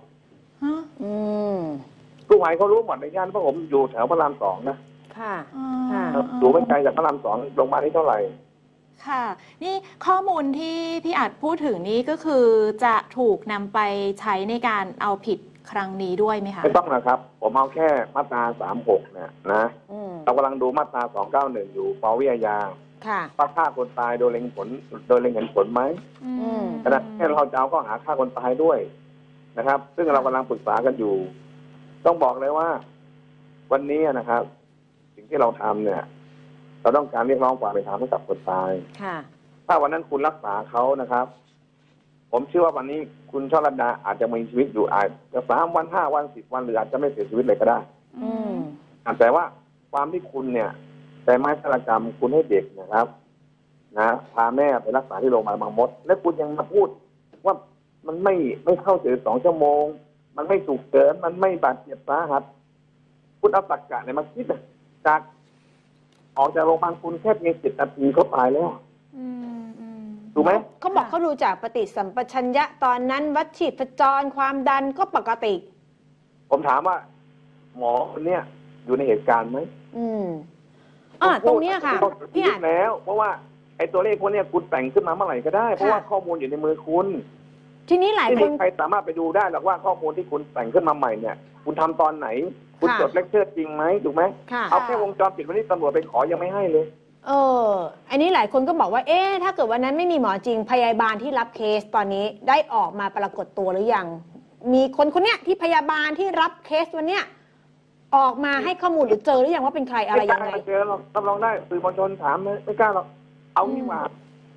กู้ภัยเขารู้หมดในย่านเพราะผมอยู่แถวพระราม 2นะค่ะดูไม่ไกลจากพระราม 2โรงพยาบาลนี้เท่าไหร่ค่ะนี่ข้อมูลที่พี่อาจพูดถึงนี้ก็คือจะถูกนำไปใช้ในการเอาผิดครั้งนี้ด้วยไหมคะไม่ต้องนะครับผมเอาแค่มาตรา36เนี่ยนะเรากำลังดูมาตรา291อยู่ปวิทยาว่าฆ่าคนตายโดยเล็งเห็นผลไหมขณะที่เราจะเอาข้อหาฆ่าคนตายด้วยนะครับซึ่งเรากำลังปรึกษากันอยู่ต้องบอกเลยว่าวันนี้นะครับสิ่งที่เราทำเนี่ยเราต้องการเรียกร้องความเป็นธรรมให้กับคนตายถ้าวันนั้นคุณรักษาเขานะครับผมเชื่อว่าวันนี้คุณช่อลัดดาอาจจะมีชีวิตอยู่อาจจะ3 วัน 5 วัน 10 วันหรืออาจจะไม่เสียชีวิตเลยก็ได้แต่ว่าความที่คุณเนี่ยแต่ไม้ฆาตกรรมคุณให้เด็กนะครับนะพาแม่ไปรักษาที่โรงพยาบาลบางมดและคุณยังมาพูดว่ามันไม่เข้าถึง2 ชั่วโมงมันไม่ฉุกเฉินมันไม่บาดเจ็บสาหัสคุณเอาตรรกะเนี่ยมาคิดจากออกจากโรงพยาบาลคุณแค่เพียง7 นาทีเขาตายแล้วถูกไหมเขาบอกเขาดูจากปฏิสัมปชัญญะตอนนั้นวัดชีพจรความดันก็ปกติผมถามว่าหมอคนเนี้ยอยู่ในเหตุการณ์ไหมตรงนี้ค่ะพี่อ่านแล้วเพราะว่าไอ้ตัวเลขพวกนี้คุณแต่งขึ้นมาเมื่อไหร่ก็ได้เพราะว่าข้อมูลอยู่ในมือคุณทีนี้หลายคนใครสามารถไปดูได้หรอกว่าข้อมูลที่คุณแต่งขึ้นมาใหม่เนี่ยคุณทำตอนไหนคุณจดเลคเชอร์จริงไหมถูกไหมเอาแค่วงจรปิดวันนี้ตำรวจไปขอยังไม่ให้เลยอันนี้หลายคนก็บอกว่าถ้าเกิดวันนั้นไม่มีหมอจริงพยาบาลที่รับเคสตอนนี้ได้ออกมาปรากฏตัวหรือยังมีคนเนี้ยที่พยาบาลที่รับเคสวันเนี้ยออกมาให้ข้อมูลหรือเจอหรือยังว่าเป็นใครอะไรยังไงไม่เจอหรอกรับรองได้สื่อมวลชนถามไม่กล้าหรอกเอานี่มา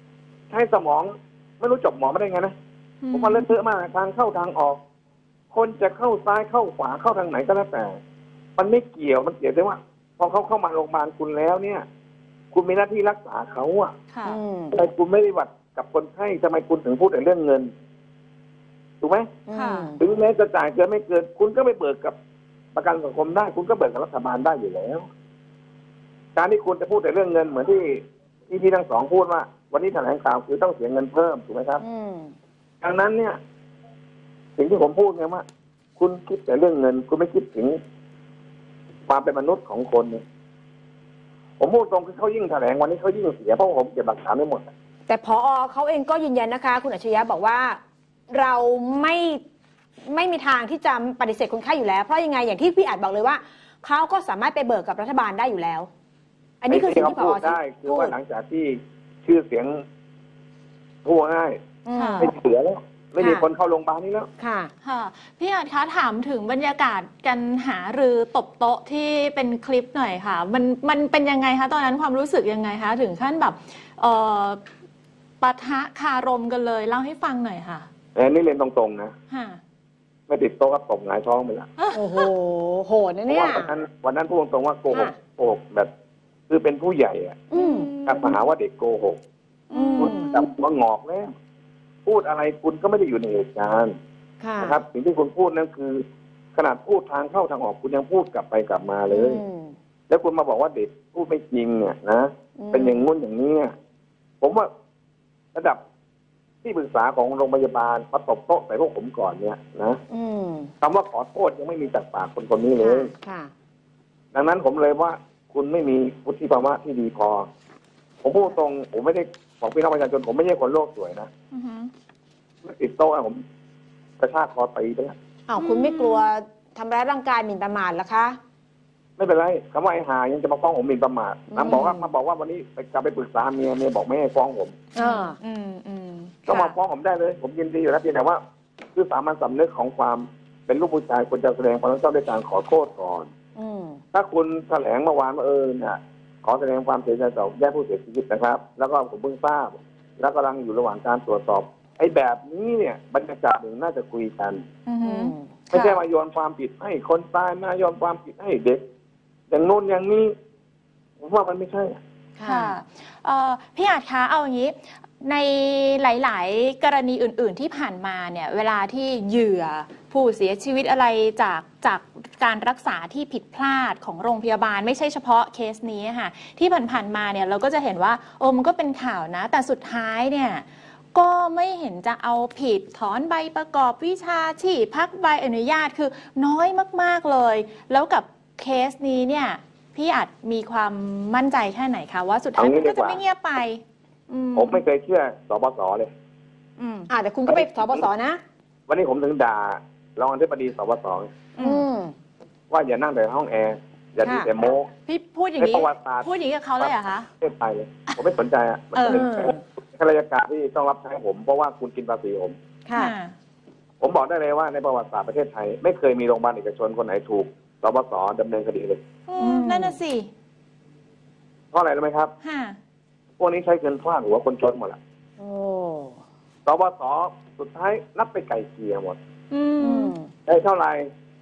ใช้สมองไม่รู้จบหมอไม่ได้ไงนะผมว่าเลอะเทอะมากทางเข้าทางออก คนจะเข้าซ้ายเข้าขวาเข้าทางไหนก็แล้วแต่ มันไม่เกี่ยวมันเกี่ยวแต่ว่าพอเขาเข้ามาโรงพยาบาลคุณแล้วเนี่ย คุณมีหน้าที่รักษาเขาอ่ะค่ะแต่คุณไม่ได้วัดกับคนไข้ทำไมคุณถึงพูดแต่เรื่องเงินถูกไหมค่ะถึงแม้จะจ่ายเกินไม่เกิน คุณก็ไปเบิกกับประกันสังคมได้ คุณก็เบิกกับรัฐบาลได้อยู่แล้ว การที่คุณจะพูดแต่เรื่องเงินเหมือนที่พี่ทั้งสองพูดว่า วันนี้แถลงข่าวคือต้องเสียเงินเพิ่มถูกไหมครับดังนั้นเนี่ย สิ่งที่ผมพูดไงว่า คุณคิดแต่เรื่องเงิน คุณไม่คิดถึงความเป็นมนุษย์ของคนเนี่ยผมพูดตรงคือเขายิ่งแถลงวันนี้เขายิ่งเสียเพราะผมเก็บหลักฐานไม่หมดแต่ผอ.เขาเองก็ยืนยันนะคะ คุณอัจฉริยะบอกว่าเราไม่มีทางที่จะปฏิเสธคนไข้อยู่แล้วเพราะยังไงอย่างที่พี่อาจบอกเลยว่าเขาก็สามารถไปเบิกกับรัฐบาลได้อยู่แล้ว อันนี้คือสิ่งที่ผอ. พูดได้คือว่าหลังจากที่ชื่อเสียงทั่วง่ายไม่เสียแล้วไม่มีคนเข้าโรงพยาบาลนี้แล้วค่ะค่ะพี่อาจคะถามถึงบรรยากาศการหารือตบโต๊ะที่เป็นคลิปหน่อยค่ะมันเป็นยังไงคะตอนนั้นความรู้สึกยังไงคะถึงขั้นแบบปะทะคารมกันเลยเล่าให้ฟังหน่อยค่ะนี่เรียนตรงๆนะไม่ติดโต๊ะก็ตกหงายท้องไปละโอ้โหโหดนะเนี่ยวันนั้นพูดตรงๆว่าโกหกแบบคือเป็นผู้ใหญ่อ่ะกลับมาหาว่าเด็กโกหกพูดจับว่างอกแล้วพูดอะไรคุณก็ไม่ได้อยู่ในเหตุการณ์นะครับสิ่งที่คุณพูดนั่นคือขนาดพูดทางเข้าทางออกคุณยังพูดกลับไปกลับมาเลยแล้วคุณมาบอกว่าเด็กพูดไม่จริงเนี่ยนะเป็นอย่างงู้นอย่างนี้ผมว่าระดับที่ปรึกษาของโรงพยาบาลมาตบโต๊ะใส่พวกผมก่อนเนี่ยนะคำว่าขอโทษยังไม่มีจากปากคนนี้เลยดังนั้นผมเลยว่าคุณไม่มีวุฒิภาวะที่ดีพอผมพูดตรงผมไม่ได้ของพี่น้องประชาชนผมไม่ใช่คนโลกสวยนะติดโต๊ะผมกระชากคอตีไปแล้วคุณไม่กลัวทำร้ายร่างกายหมิ่นประมาทเหรอคะไม่เป็นไรคำว่าไอ้หายังจะมาฟ้องผมหมิ่นประมาทนะบอกว่าวันนี้จะไปปรึกษาเมียบอกไม่ให้ฟ้องผมก็มาฟ้องผมได้เลยผมยินดีอยู่แล้วเพียงแต่ว่าคือสามัญสำนึกของความเป็นลูกผู้ชายควรจะแสดงความรับผิดชอบด้วยการขอโทษก่อนถ้าคุณแถลงเมื่อวานว่าเนี่ยขอแสดงความเสียใจต่อญาติผู้เสียชีวิตนะครับแล้วก็ผมเพิ่งทราบแล้วกำลังอยู่ระหว่างการตรวจสอบไอ้แบบนี้เนี่ยบรรยากาศหนึ่งน่าจะคุยกันไม่ใช่มาโยนความผิดให้คนตายมาโยนความผิดให้เด็กอย่างโน้นอย่างนี้ผมว่ามันไม่ใช่ค่ะพี่อาจคะเอาอย่างนี้ในหลายๆกรณีอื่นๆที่ผ่านมาเนี่ยเวลาที่เหยื่อผู้เสียชีวิตอะไรจากการรักษาที่ผิดพลาดของโรงพยาบาลไม่ใช่เฉพาะเคสนี้ค่ะที่ผ่านๆมาเนี่ยเราก็จะเห็นว่ามันก็เป็นข่าวนะแต่สุดท้ายเนี่ยก็ไม่เห็นจะเอาผิดถอนใบประกอบวิชาชีพพักใบอนุญาตคือน้อยมากๆเลยแล้วกับเคสนี้เนี่ยพี่อาจมีความมั่นใจแค่ไหนคะว่าสุดท้ายมันก็จะไม่เงียบไปผมไม่เคยเชื่อสบสเลยแต่คุณก็ไปสบสนะวันนี้ผมถึงด่ารองอธิบดีสบสว่าอย่านั่งแต่ห้องแอร์อย่าดีแต่โม้พี่พูดอย่างนี้พูดอย่างนี้กับเขาเลยเหรอคะไม่ไปเลยผมไม่สนใจอ่ะข้าราชการที่ต้องรับใช้ผมเพราะว่าคุณกินภาษีผมผมบอกได้เลยว่าในประวัติศาสตร์ประเทศไทยไม่เคยมีโรงพยาบาลเอกชนคนไหนถูกสบสดำเนินคดีเลยนั่นน่ะสิเพราะอะไรรู้ไหมครับพวกนี้ใช้เงินฟาดหัวคนจนหมดแหละสบสสุดท้ายนับไปไก่เกลี่ยหมดได้เท่าไหร่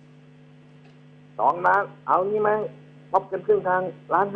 2 ล้านเอางี้ไหมมอบกันครึ่งทาง1.5 ล้าน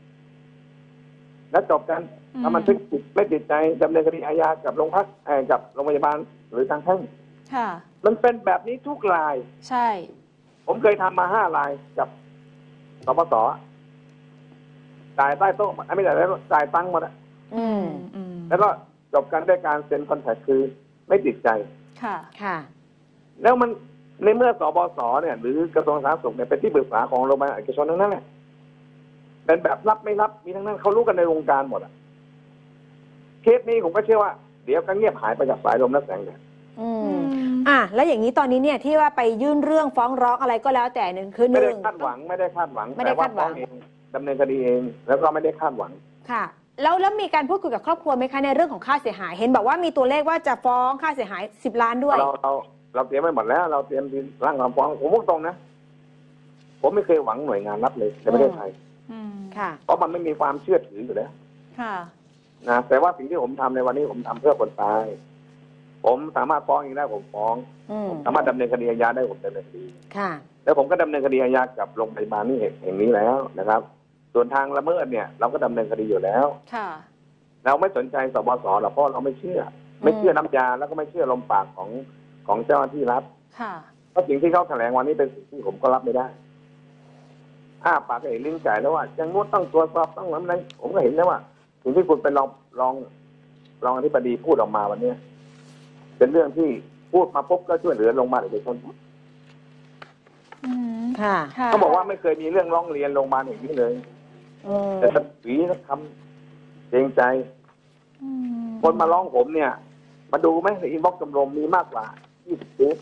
แล้วจบกันถ้ามันไม่ติดใจดำเนินคดีอาญากับโรงพักกับโรงพยาบาลหรือทางแพ่งมันเป็นแบบนี้ทุกรายใช่ผมเคยทำมา5 รายกับสปส.จ่ายใต้โต๊ะไม่จ่ายแล้วจ่ายตังค์หมดแล้วก็จบกันด้วยการเซ็นคอนแทคคือไม่ติดใจค่ะแล้วมันในเมื่อสบส.เนี่ยหรือกระทรวงสาธารณสุขเนี่ยเป็นที่ปรึกษาของโรงพยาบาลเอกชนทั้งนั้นแหละเป็นแบบรับไม่รับมีทั้งนั้นเขารู้กันในวงการหมดเคสนี้ผมก็เชื่อว่าเดี๋ยวก็เงียบหายไปจากสายลมและแสงแดดแล้วอย่างนี้ตอนนี้เนี่ยที่ว่าไปยื่นเรื่องฟ้องร้องอะไรก็แล้วแต่นึงคือไม่ได้คาดหวังแต่ว่าฟ้องเองดำเนินคดีเองแล้วก็ไม่ได้คาดหวังค่ะแล้วมีการพูดคุยกับครอบครัวไหมคะในเรื่องของค่าเสียหายเห็นบอกว่ามีตัวเลขว่าจะฟ้องค่าเสียหาย10 ล้านด้วยเราเตรียมไว้หมดแล้วเราเตรียมร่างคำฟ้องผมพูดตรงนะผมไม่เคยหวังหน่วยงานรับเลยในประเทศไทยเพราะมันไม่มีความเชื่อถืออยู่แล้วนะแต่ว่าสิ่งที่ผมทำในวันนี้ผมทำเพื่อคนตายผมสามารถฟ้องเองได้ผมฟ้องผมสามารถดำเนินคดีอาญาได้ผมดำเนินคดีค่ะแล้วผมก็ดำเนินคดีอาญากับโรงพยาบาลนี่แห่งนี้แล้วนะครับ ส่วนทางละเมิดเนี่ยเราก็ดำเนินคดีอยู่แล้วค่ะเราไม่สนใจสบสหรอกเพราะเราไม่เชื่อน้ำยาแล้วก็ไม่เชื่อลมปากของเจ้าหน้าที่รัฐค่ะเพราะสิ่งที่เขาแถลงวันนี้เป็นสิ่งที่ผมก็รับไม่ได้ปากเห็นลิ้นจ่ายแล้วว่ายังงดต้องตรวจสอบต้องอะไรผมก็เห็นแล้วว่าสิ่งที่คุณเป็นรองอธิบดีพูดออกมาวันนี้เป็นเรื่องที่พูดมาปุ๊บก็ช่วยเหลือลงมาเอกชนค่ะเขาบอกว่าไม่เคยมีเรื่องร้องเรียนลงมาอย่างนี้เลยแต่สักทีสักคำเกรงใจคนมาร้องผมเนี่ยมาดูไหมในอินบ็อกซ์ชมรมมีมากกว่า20 เคส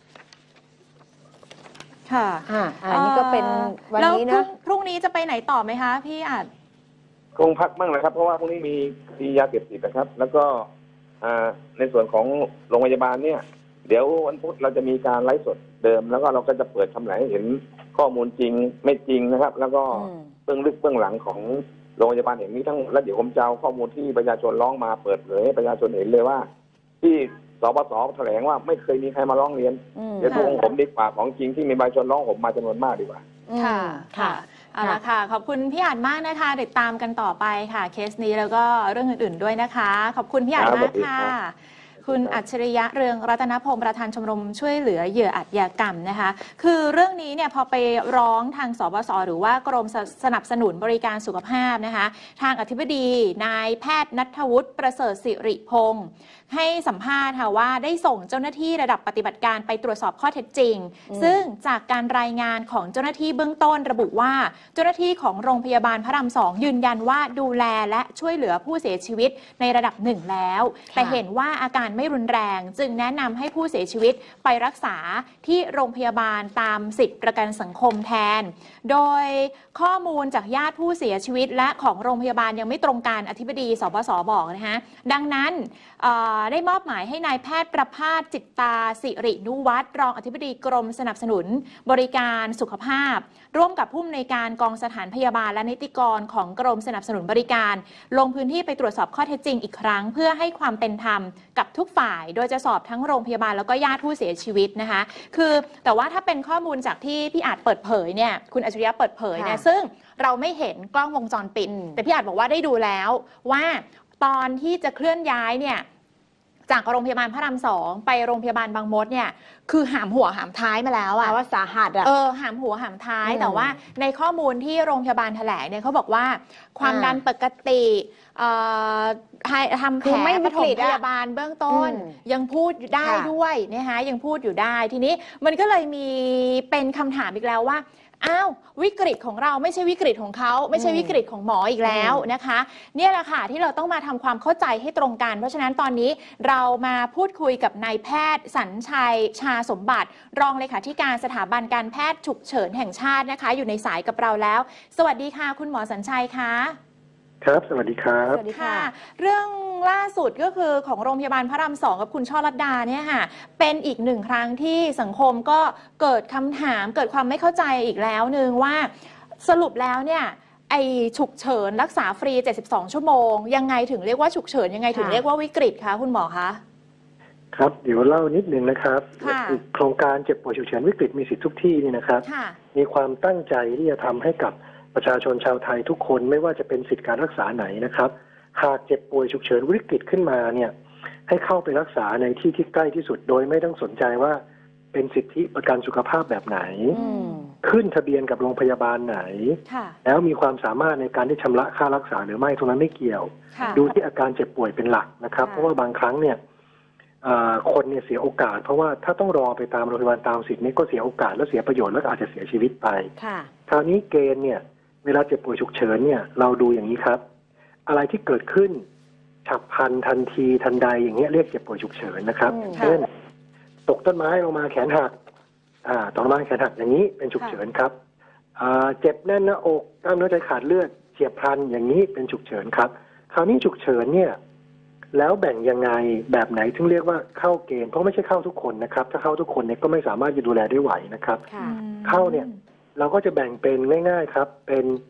ค่ะอันนี้ก็เป็นวันนี้นะพรุ่งนี้จะไปไหนต่อไหมคะพี่อาจคงพักบ้างเลยครับเพราะว่าพรุ่งนี้มีคดียาเสพติดนะครับแล้วก็ในส่วนของโรงพยาบาลเนี่ยเดี๋ยววันพุธเราจะมีการไลฟ์สดเดิมแล้วก็เราก็จะเปิดทำแหล่งให้เห็นข้อมูลจริงไม่จริงนะครับแล้วก็เบื้องลึกเบื้องหลังของโรงพยาบาลแห่งนี้ทั้งแล้วเดี๋ยวผมจะเอาข้อมูลที่ประชาชนร้องมาเปิดเผยให้ประชาชนเห็นเลยว่าที่สบสแถลงว่าไม่เคยมีใครมาร้องเรียนเดี๋ยวดูของผมดีกว่าของจริงที่มีประชาชนร้องผมมาจำนวนมากดีกว่าค่ะเอาละค่ะขอบคุณพี่อาจมากนะคะติดตามกันต่อไปค่ะเคสนี้แล้วก็เรื่องอื่นๆด้วยนะคะขอบคุณพี่อาจมากค่ะคุณอัจฉริยะเรืองรัตนพงศ์ประธานชมรมช่วยเหลือเหยื่ออาชญากรรมนะคะคือเรื่องนี้เนี่ยพอไปร้องทางสบสหรือว่ากรมสนับสนุนบริการสุขภาพนะคะทางอธิบดีนายแพทย์ณัฐวุฒิประเสริฐสิริพงศ์ให้สัมภาษณ์ค่ะว่าได้ส่งเจ้าหน้าที่ระดับปฏิบัติการไปตรวจสอบข้อเท็จจริงซึ่งจากการรายงานของเจ้าหน้าที่เบื้องต้นระบุว่าเจ้าหน้าที่ของโรงพยาบาลพระราม2ยืนยันว่าดูแลและช่วยเหลือผู้เสียชีวิตในระดับ1แล้วแต่เห็นว่าอาการไม่รุนแรงจึงแนะนำให้ผู้เสียชีวิตไปรักษาที่โรงพยาบาลตามสิทธิประกันสังคมแทนโดยข้อมูลจากญาติผู้เสียชีวิตและของโรงพยาบาลยังไม่ตรงกันอธิบดีสบสบอกนะคะดังนั้นได้มอบหมายให้นายแพทย์ประภาสจิตตาสิรินุวัฒน์รองอธิบดีกรมสนับสนุนบริการสุขภาพร่วมกับผู้อำนวยการกองสถานพยาบาลและนิติกรของกรมสนับสนุนบริการลงพื้นที่ไปตรวจสอบข้อเท็จจริงอีกครั้งเพื่อให้ความเป็นธรรมกับทุกฝ่ายโดยจะสอบทั้งโรงพยาบาลแล้วก็ญาติผู้เสียชีวิตนะคะคือแต่ว่าถ้าเป็นข้อมูลจากที่พี่อาจเปิดเผยเนี่ยคุณอัจฉริยะเปิดเผยเนี่ยซึ่งเราไม่เห็นกล้องวงจรปิดแต่พี่อาจบอกว่าได้ดูแล้วว่าตอนที่จะเคลื่อนย้ายเนี่ยจากโรงพยาบาลพระราม2ไปโรงพยาบาลบางมดเนี่ยคือหามหัวหามท้ายมาแล้วอะว่าสาหัสอะหามหัวหามท้ายแต่ว่าในข้อมูลที่โรงพยาบาลแถลงเนี่ยเขาบอกว่าความดันปกติทำแผลปฐมพยาบาลเบื้องต้นยังพูดได้ด้วยนะคะยังพูดอยู่ได้ทีนี้มันก็เลยมีเป็นคำถามอีกแล้วว่าอ้าววิกฤตของเราไม่ใช่วิกฤตของเขาไม่ใช่วิกฤตของหมออีกแล้วนะคะเนี่ยแหละค่ะที่เราต้องมาทำความเข้าใจให้ตรงกันเพราะฉะนั้นตอนนี้เรามาพูดคุยกับนายแพทย์สัญชัยชาสมบัติรองเลขาธิการสถาบันการแพทย์ฉุกเฉินแห่งชาตินะคะอยู่ในสายกับเราแล้วสวัสดีค่ะคุณหมอสัญชัยคะครับสวัสดีครับสวัสดีค่ะเรื่องล่าสุดก็คือของโรงพยาบาลพระราม2กับคุณช่อลัดดาเนี่ยค่ะเป็นอีกหนึ่งครั้งที่สังคมก็เกิดคำถามเกิดความไม่เข้าใจอีกแล้วนึงว่าสรุปแล้วเนี่ยไอฉุกเฉินรักษาฟรี72ชั่วโมงยังไงถึงเรียกว่าฉุกเฉินยังไงถึงเรียกว่าวิกฤตคะคุณหมอคะครับเดี๋ยวเล่านิดนึงนะครับโครงการเจ็บป่วยฉุกเฉินวิกฤตมีสิทธิ์ทุกที่นี่นะครับมีความตั้งใจที่จะทำให้กับประชาชนชาวไทยทุกคนไม่ว่าจะเป็นสิทธิการรักษาไหนนะครับหากเจ็บป่วยฉุกเฉินวิกฤตขึ้นมาเนี่ยให้เข้าไปรักษาในที่ที่ใกล้ที่สุดโดยไม่ต้องสนใจว่าเป็นสิทธิประกันสุขภาพแบบไหนขึ้นทะเบียนกับโรงพยาบาลไหนแล้วมีความสามารถในการที่ชำระค่ารักษาหรือไม่ตรงนั้นไม่เกี่ยวดูที่อาการเจ็บป่วยเป็นหลักนะครับเพราะว่าบางครั้งเนี่ยคนเนี่ยเสียโอกาสเพราะว่าถ้าต้องรอไปตามโรงพยาบาลตามสิทธิ์นี้ก็เสียโอกาสและเสียประโยชน์แล้วอาจจะเสียชีวิตไปคราวนี้เกณฑ์เนี่ยเวลาเจ็บป่วยฉุกเฉินเนี่ยเราดูอย่างนี้ครับอะไรที่เกิดขึ้นฉับพลันทันทีทันใดอย่างเงี้ยเรียกเจ็บป่วยฉุกเฉินนะครับเช่นตกต้นไม้ลงมาแขนหักตกต้นไม้แขนหักอย่างนี้เป็นฉุกเฉินครับเจ็บแน่นหน้าอกกล้ามเนื้อใจขาดเลือดเฉียบพลันอย่างนี้เป็นฉุกเฉินครับคราวนี้ฉุกเฉินเนี่ยแล้วแบ่งยังไงแบบไหนถึงเรียกว่าเข้าเกณฑ์เพราะไม่ใช่เข้าทุกคนนะครับถ้าเข้าทุกคนเนี่ยก็ไม่สามารถจะดูแลได้ไหวนะครับเข้าเนี่ยเราก็จะแบ่งเป็นง่ายๆครับเป็น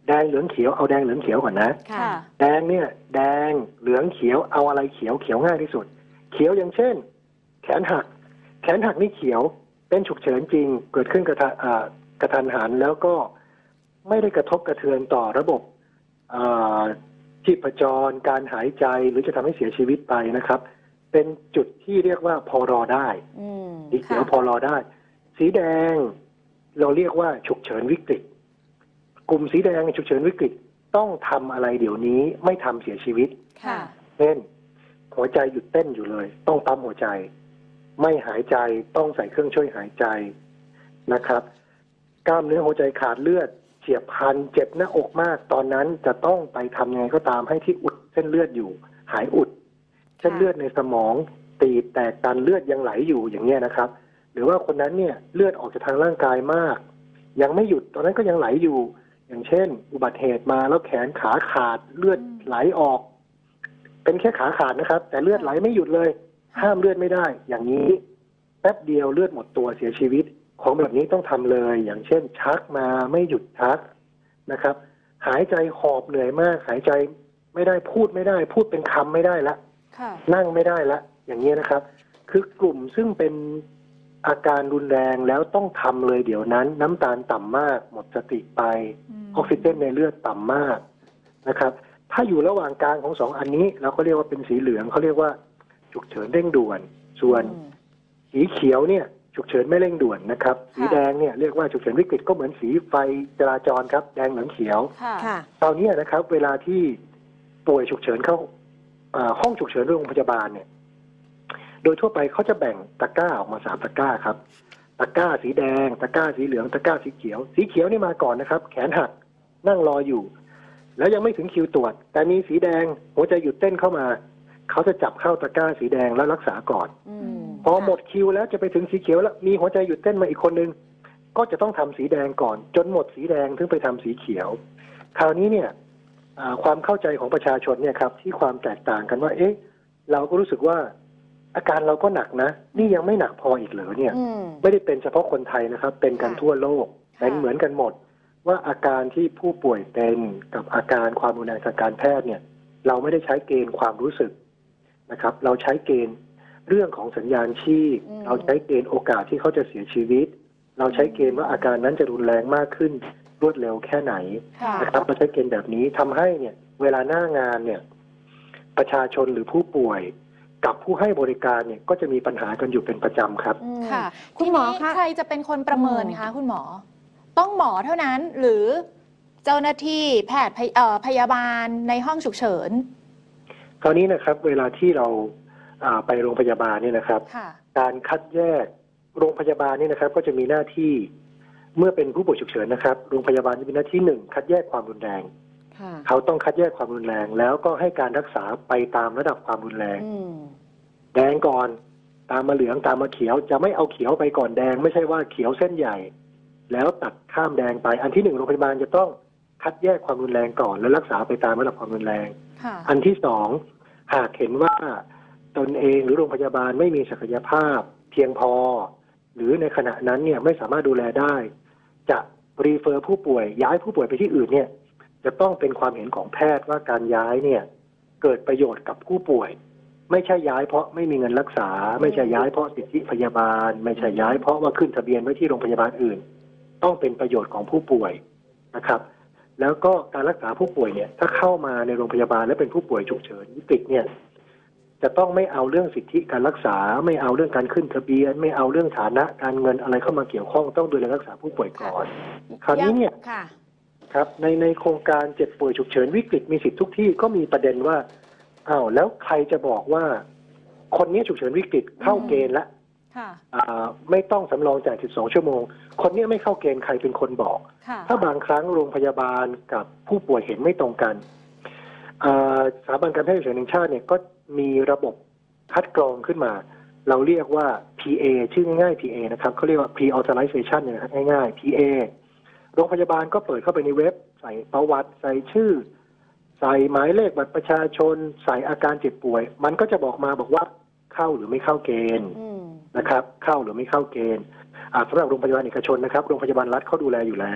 แดงเหลืองเขียวเอาแดงเหลืองเขียวก่อนนะค่ะแดงเนี่ยแดงเหลืองเขียวเอาอะไรเขียวเขียวง่ายที่สุดเขียวอย่างเช่นแขนหักนี่เขียวเป็นฉุกเฉินจริงเกิดขึ้นกระทันหันแล้วก็ไม่ได้กระทบกระเทือนต่อระบบชีพจรการหายใจหรือจะทำให้เสียชีวิตไปนะครับเป็นจุดที่เรียกว่าพอรอได้สีเขียวพอรอได้สีแดงเราเรียกว่าฉุกเฉินวิกฤตกลุ่มสีแดงในฉุกเฉินวิกฤตต้องทำอะไรเดี๋ยวนี้ไม่ทำเสียชีวิตเช่นหัวใจหยุดเต้นอยู่เลยต้องปั๊มหัวใจไม่หายใจต้องใส่เครื่องช่วยหายใจนะครับกล้ามเนื้อหัวใจขาดเลือดเฉียบพลันเจ็บหน้าอกมากตอนนั้นจะต้องไปทำยังไงก็ตามให้ที่อุดเส้นเลือดอยู่หายอุดเส้นเลือดในสมองตีบแตกตันเลือดยังไหลอยู่อย่างเงี้ยนะครับหรือว่าคนนั้นเนี่ยเลือดออกจากทางร่างกายมากยังไม่หยุดตอนนั้นก็ยังไหลอยู่อย่างเช่นอุบัติเหตุมาแล้วแขนขาขาดเลือดไหลออกเป็นแค่ขาขาดนะครับแต่เลือดไหลไม่หยุดเลยห้ามเลือดไม่ได้อย่างนี้แป๊บเดียวเลือดหมดตัวเสียชีวิตของแบบนี้ต้องทำเลยอย่างเช่นชักมาไม่หยุดชักนะครับหายใจหอบเหนื่อยมากหายใจไม่ได้พูดไม่ได้พูดเป็นคำไม่ได้ละนั่งไม่ได้ละอย่างนี้นะครับคือกลุ่มซึ่งเป็นอาการรุนแรงแล้วต้องทำเลยเดี๋ยวนั้นน้ำตาลต่ำมากหมดสติไปออกซิเจนในเลือดต่ำมากนะครับถ้าอยู่ระหว่างกลางของสองอันนี้เราก็เรียกว่าเป็นสีเหลืองเขาเรียกว่าฉุกเฉินเร่งด่วนส่วนสีเขียวเนี่ยฉุกเฉินไม่เร่งด่วนนะครับสีแดงเนี่ยเรียกว่าฉุกเฉินวิกฤตก็เหมือนสีไฟจราจรครับแดงเหลืองเขียวตอนนี้นะครับเวลาที่ป่วยฉุกเฉินเข้าห้องฉุกเฉินโรงพยาบาลเนี่ยโดยทั่วไปเขาจะแบ่งตะกร้าออกมา3ตะกร้าครับตะกร้าสีแดงตะกร้าสีเหลืองตะกร้าสีเขียวสีเขียวนี่มาก่อนนะครับแขนหักนั่งรออยู่แล้วยังไม่ถึงคิวตรวจแต่มีสีแดงหัวใจหยุดเต้นเข้ามาเขาจะจับเข้าตะกร้าสีแดงแล้วรักษาก่อนพอหมดคิวแล้วจะไปถึงสีเขียวแล้วมีหัวใจหยุดเต้นมาอีกคนนึงก็จะต้องทำสีแดงก่อนจนหมดสีแดงถึงไปทำสีเขียวคราวนี้เนี่ยความเข้าใจของประชาชนเนี่ยครับที่ความแตกต่างกันว่าเอ๊ะเราก็รู้สึกว่าอาการเราก็หนักนะนี่ยังไม่หนักพออีกเหรอเนี่ยไม่ได้เป็นเฉพาะคนไทยนะครับเป็นกันทั่วโลกเป็นเหมือนกันหมดว่าอาการที่ผู้ป่วยเป็นกับอาการความรุนแรงทางการแพทย์เนี่ยเราไม่ได้ใช้เกณฑ์ความรู้สึกนะครับเราใช้เกณฑ์เรื่องของสัญญาณชีพเราใช้เกณฑ์โอกาสที่เขาจะเสียชีวิตเราใช้เกณฑ์ว่าอาการนั้นจะรุนแรงมากขึ้นรวดเร็วแค่ไหนนะครับเราใช้เกณฑ์แบบนี้ทำให้เนี่ยเวลาหน้างานเนี่ยประชาชนหรือผู้ป่วยกับผู้ให้บริการเนี่ยก็จะมีปัญหากันอยู่เป็นประจำครับค่ะคุณหมอคะใครจะเป็นคนประเมินคะคุณหมอต้องหมอเท่านั้นหรือเจ้าหน้าที่แพทย์พยาบาลในห้องฉุกเฉินคราวนี้นะครับเวลาที่เราไปโรงพยาบาลเนี่ยนะครับการคัดแยกโรงพยาบาลนี่นะครับก็จะมีหน้าที่เมื่อเป็นผู้ป่วยฉุกเฉินนะครับโรงพยาบาลจะมีหน้าที่1คัดแยกความรุนแรงเขาต้องคัดแยกความรุนแรงแล้วก็ให้การรักษาไปตามระดับความรุนแรงแดงก่อนตามมาเหลืองตามมาเขียวจะไม่เอาเขียวไปก่อนแดงไม่ใช่ว่าเขียวเส้นใหญ่แล้วตัดข้ามแดงไปอันที่1โรงพยาบาลจะต้องคัดแยกความรุนแรงก่อนแล้วรักษาไปตามระดับความรุนแรงอันที่2หากเห็นว่าตนเองหรือโรงพยาบาลไม่มีศักยภาพเพียงพอหรือในขณะนั้นเนี่ยไม่สามารถดูแลได้จะรีเฟอร์ผู้ป่วยย้ายผู้ป่วยไปที่อื่นเนี่ยจะต้องเป็นความเห็นของแพทย์ว่าการย้ายเนี่ยเกิดประโยชน์กับผู้ป่วยไม่ใช่ย้ายเพราะไม่มีเงินรักษาไม่ใช่ย้ายเพราะสิทธิพยาบาลไม่ใช่ย้ายเพราะว่าขึ้นทะเบียนไว้ที่โรงพยาบาลอื่นต้องเป็นประโยชน์ของผู้ป่วยนะครับแล้วก็การรักษาผู้ป่วยเนี่ยถ้าเข้ามาในโรงพยาบาลและเป็นผู้ป่วยฉุกเฉินวิกฤตเนี่ยจะต้องไม่เอาเรื่องสิทธิการรักษาไม่เอาเรื่องการขึ้นทะเบียนไม่เอาเรื่องฐานะการเงินอะไรเข้ามาเกี่ยวข้องต้องดูแลรักษาผู้ป่วยก่อนคราวนี้เนี่ยครับในโครงการเจ็บป่วยฉุกเฉินวิกฤตมีสิทธิทุกที่ก็มีประเด็นว่าอ้าวแล้วใครจะบอกว่าคนนี้ฉุกเฉินวิกฤตเข้าเกณฑ์ละไม่ต้องสำรองจ่าย12ชั่วโมงคนนี้ไม่เข้าเกณฑ์ใครเป็นคนบอกถ้าบางครั้งโรงพยาบาลกับผู้ป่วยเห็นไม่ตรงกันสถาบันการแพทย์ฉุกเฉินแห่งชาติเนี่ยก็มีระบบคัดกรองขึ้นมาเราเรียกว่า PA ชื่อง่ายๆ PA นะครับเขาเรียกว่า Pre-authorization เนี่ยนะครับง่ายๆ PA โรงพยาบาลก็เปิดเข้าไปในเว็บใส่ประวัติใส่ชื่อใส่หมายเลขบัตรประชาชนใส่อาการเจ็บป่วยมันก็จะบอกมาบอกว่าเข้าหรือไม่เข้าเกณฑ์นะครับเข้าหรือไม่เข้าเกณฑ์สำหรับโรงพยาบาลเอกชนนะครับโรงพยาบาลรัฐเขาดูแลอยู่แล้ว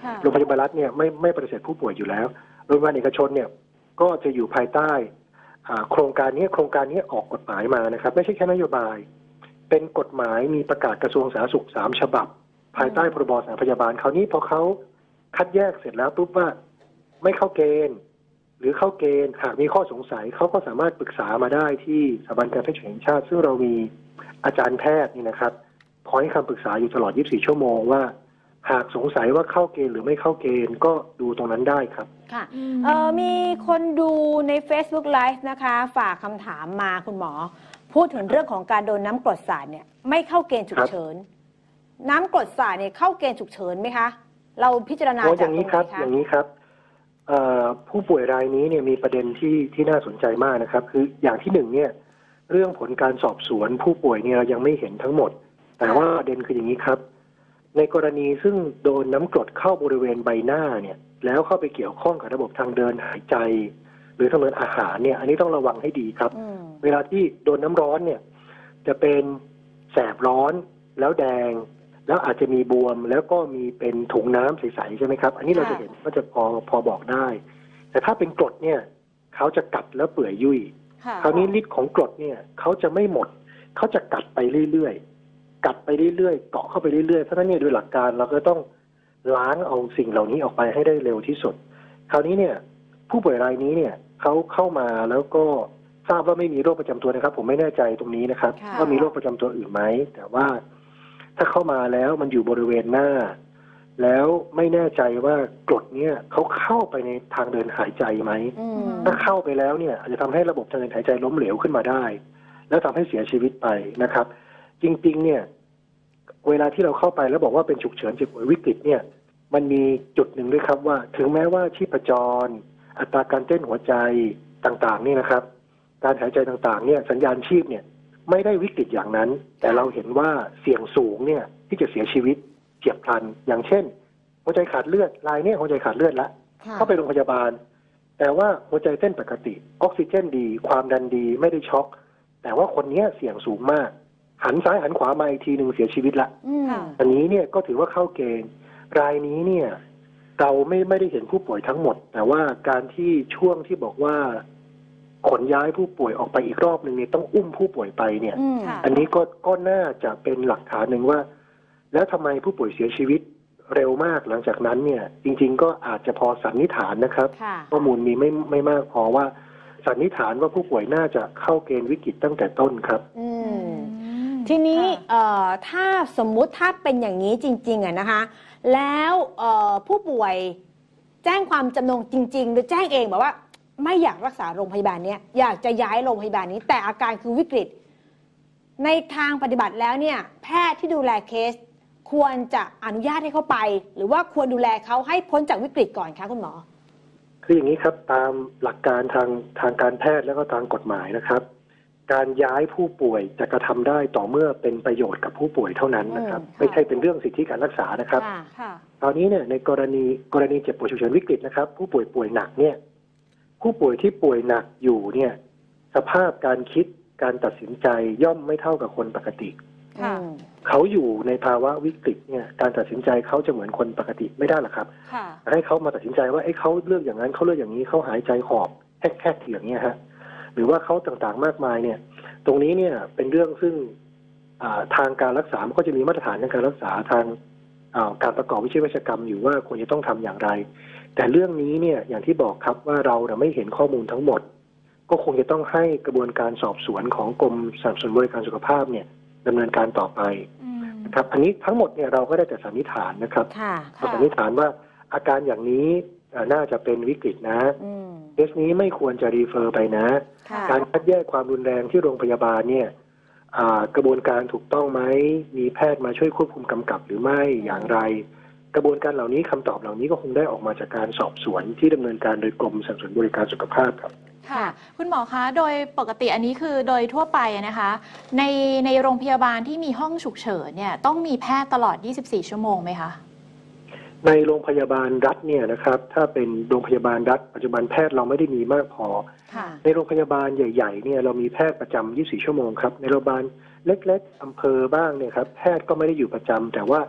โรงพยาบาลรัฐเนี่ยไม่ปฏิเสธผู้ป่วยอยู่แล้วโรงพยาบาลเอกชนเนี่ยก็จะอยู่ภายใต้โครงการนี้ออกกฎหมายมานะครับไม่ใช่แค่นโยบายเป็นกฎหมายมีประกาศกระทรวงสาธารณสุข3 ฉบับภายใต้พรบสถานพยาบาลคราวนี้พอเขาคัดแยกเสร็จแล้วปุ๊บว่าไม่เข้าเกณฑ์หรือเข้าเกณฑ์หากมีข้อสงสัยเขาก็สามารถปรึกษามาได้ที่สถาบันการแพทย์แห่งชาติซึ่งเรามีอาจารย์แพทย์นี่นะครับคอยให้คำปรึกษาอยู่ตลอด24 ชั่วโมงว่าหากสงสัยว่าเข้าเกณฑ์หรือไม่เข้าเกณฑ์ก็ดูตรงนั้นได้ครับค่ะมีคนดูใน Facebook Live นะคะฝากคำถามมาคุณหมอพูดถึงเรื่องของการโดนน้ำกรดสาดเนี่ยไม่เข้าเกณฑ์ฉุกเฉินน้ำกรดสาดเนี่ยเข้าเกณฑ์ฉุกเฉินไหมคะเราพิจารณาจากตรงไหนคะอย่างนี้ครับผู้ป่วยรายนี้เนี่ยมีประเด็นที่น่าสนใจมากนะครับคืออย่างที่1เนี่ยเรื่องผลการสอบสวนผู้ป่วยเนี่ยเรายังไม่เห็นทั้งหมดแต่ว่าประเด็นคืออย่างนี้ครับในกรณีซึ่งโดนน้ำกรดเข้าบริเวณใบหน้าเนี่ยแล้วเข้าไปเกี่ยวข้องกับระบบทางเดินหายใจหรือทางเดินอาหารเนี่ยอันนี้ต้องระวังให้ดีครับเวลาที่โดนน้ำร้อนเนี่ยจะเป็นแสบร้อนแล้วแดงแล้วอาจจะมีบวมแล้วก็มีเป็นถุงน้ำใสๆใช่ไหมครับอันนี้เราจะเห็นก็จะพอบอกได้แต่ถ้าเป็นกรดเนี่ยเขาจะกัดแล้วเปื่อยยุ่ยคราวนี้ฤทธิ์ของกรดเนี่ยเขาจะไม่หมดเขาจะกัดไปเรื่อยๆเกาะเข้าไปเรื่อยๆเพราะฉะนั้นเนี่ยโดยหลักการเราก็ต้องล้างเอาสิ่งเหล่านี้ออกไปให้ได้เร็วที่สุดคราวนี้เนี่ยผู้ป่วยรายนี้เนี่ยเขาเข้ามาแล้วก็ทราบว่าไม่มีโรคประจำตัวนะครับผมไม่แน่ใจตรงนี้นะครับว่ามีโรคประจำตัวอื่นไหมแต่ว่าถ้าเข้ามาแล้วมันอยู่บริเวณหน้าแล้วไม่แน่ใจว่ากรดเนี่ยเขาเข้าไปในทางเดินหายใจไหมถ้าเข้าไปแล้วเนี่ยอาจจะทำให้ระบบทางเดินหายใจล้มเหลวขึ้นมาได้แล้วทำให้เสียชีวิตไปนะครับจริงๆเนี่ยเวลาที่เราเข้าไปแล้วบอกว่าเป็นฉุกเฉินเจ็บป่วยวิกฤตเนี่ยมันมีจุดหนึ่งด้วยครับว่าถึงแม้ว่าชีพจรอัตราการเต้นหัวใจต่างๆนี่นะครับการหายใจต่างๆเนี่ยสัญญาณชีพเนี่ยไม่ได้วิกฤตอย่างนั้นแต่เราเห็นว่าเสี่ยงสูงเนี่ยที่จะเสียชีวิตเฉียบพลันอย่างเช่นหัวใจขาดเลือดรายนี้หัวใจขาดเลือดละเข้าไปโรงพยาบาลแต่ว่าหัวใจเต้นปกติออกซิเจนดีความดันดีไม่ได้ช็อกแต่ว่าคนนี้เสี่ยงสูงมากหันซ้ายหันขวามาอีกทีหนึ่งเสียชีวิตละอันนี้เนี่ยก็ถือว่าเข้าเกณฑ์รายนี้เนี่ยเราไม่ได้เห็นผู้ป่วยทั้งหมดแต่ว่าการที่ช่วงที่บอกว่าขนย้ายผู้ป่วยออกไปอีกรอบหนึ่งเนี่ยต้องอุ้มผู้ป่วยไปเนี่ยอันนี้ก็น่าจะเป็นหลักฐานหนึ่งว่าแล้วทำไมผู้ป่วยเสียชีวิตเร็วมากหลังจากนั้นเนี่ยจริงๆก็อาจจะพอสันนิษฐานนะครับข้อมูลมีไม่มากพอว่าสันนิษฐานว่าผู้ป่วยน่าจะเข้าเกณฑ์วิกฤตตั้งแต่ต้นครับทีนี้ถ้าสมมุติถ้าเป็นอย่างนี้จริงๆนะคะแล้วผู้ป่วยแจ้งความจำนงจริงๆหรือแจ้งเองบอกว่าไม่อยากรักษาโรงพยาบาลนี้อยากจะย้ายโรงพยาบาลนี้แต่อาการคือวิกฤตในทางปฏิบัติแล้วเนี่ยแพทย์ที่ดูแลเคสควรจะอนุญาตให้เขาไปหรือว่าควรดูแลเขาให้พ้นจากวิกฤตก่อนคะคุณหมอคืออย่างนี้ครับตามหลักการทางการแพทย์และก็ทางกฎหมายนะครับการย้ายผู้ป่วยจะกระทำได้ต่อเมื่อเป็นประโยชน์กับผู้ป่วยเท่านั้นนะครับไม่ใช่เป็นเรื่องสิทธิการรักษานะครับตอนนี้เนี่ยในกรณีเจ็บป่วยฉุกเฉินวิกฤตนะครับผู้ป่วยหนักเนี่ยผู้ป่วยที่ป่วยหนักอยู่เนี่ยสภาพการคิดการตัดสินใจย่อมไม่เท่ากับคนปกติเขาอยู่ในภาวะวิกฤตเนี่ยการตัดสินใจเขาจะเหมือนคนปกติไม่ได้หรอกครับให้เขามาตัดสินใจว่าเขาเลือกอย่างนั้นเขาเลือกอย่างนี้เขาหายใจหอบแคกๆอย่างเงี้ยฮะหรือว่าเขาต่างๆมากมายเนี่ยตรงนี้เนี่ยเป็นเรื่องซึ่งทางการรักษามันก็จะมีมาตรฐานในการรักษาทางการประกอบวิชาเวชกรรมอยู่ว่าควรจะต้องทำอย่างไรแต่เรื่องนี้เนี่ยอย่างที่บอกครับว่าเราไม่เห็นข้อมูลทั้งหมดก็คงจะต้องให้กระบวนการสอบสวนของกรมสนับสนุนบริการสุขภาพเนี่ยดำเนินการต่อไปนะครับอันนี้ทั้งหมดเนี่ยเราก็ได้แต่สันนิษฐานนะครับสันนิษฐานว่าอาการอย่างนี้น่าจะเป็นวิกฤตนะเคสนี้ไม่ควรจะรีเฟอร์ไปนะการคัดแยกความรุนแรงที่โรงพยาบาลเนี่ยกระบวนการถูกต้องไหมมีแพทย์มาช่วยควบคุมกำกับหรือไม่อย่างไรกระบวนการเหล่านี้คำตอบเหล่านี้ก็คงได้ออกมาจากการสอบสวนที่ดำเนินการโดยกรมสนับสนุนบริการสุขภาพครับค่ะคุณหมอคะโดยปกติอันนี้คือโดยทั่วไปนะคะในโรงพยาบาลที่มีห้องฉุกเฉินเนี่ยต้องมีแพทย์ตลอด24ชั่วโมงไหมคะในโรงพยาบาลรัฐเนี่ยนะครับถ้าเป็นโรงพยาบาลรัฐปัจจุบันแพทย์เราไม่ได้มีมากพอในโรงพยาบาลใหญ่ๆเนี่ยเรามีแพทย์ประจำ24ชั่วโมงครับในโรงพยาบาลเล็กๆอำเภอบ้างเนี่ยครับแพทย์ก็ไม่ได้อยู่ประจำแต่ว่า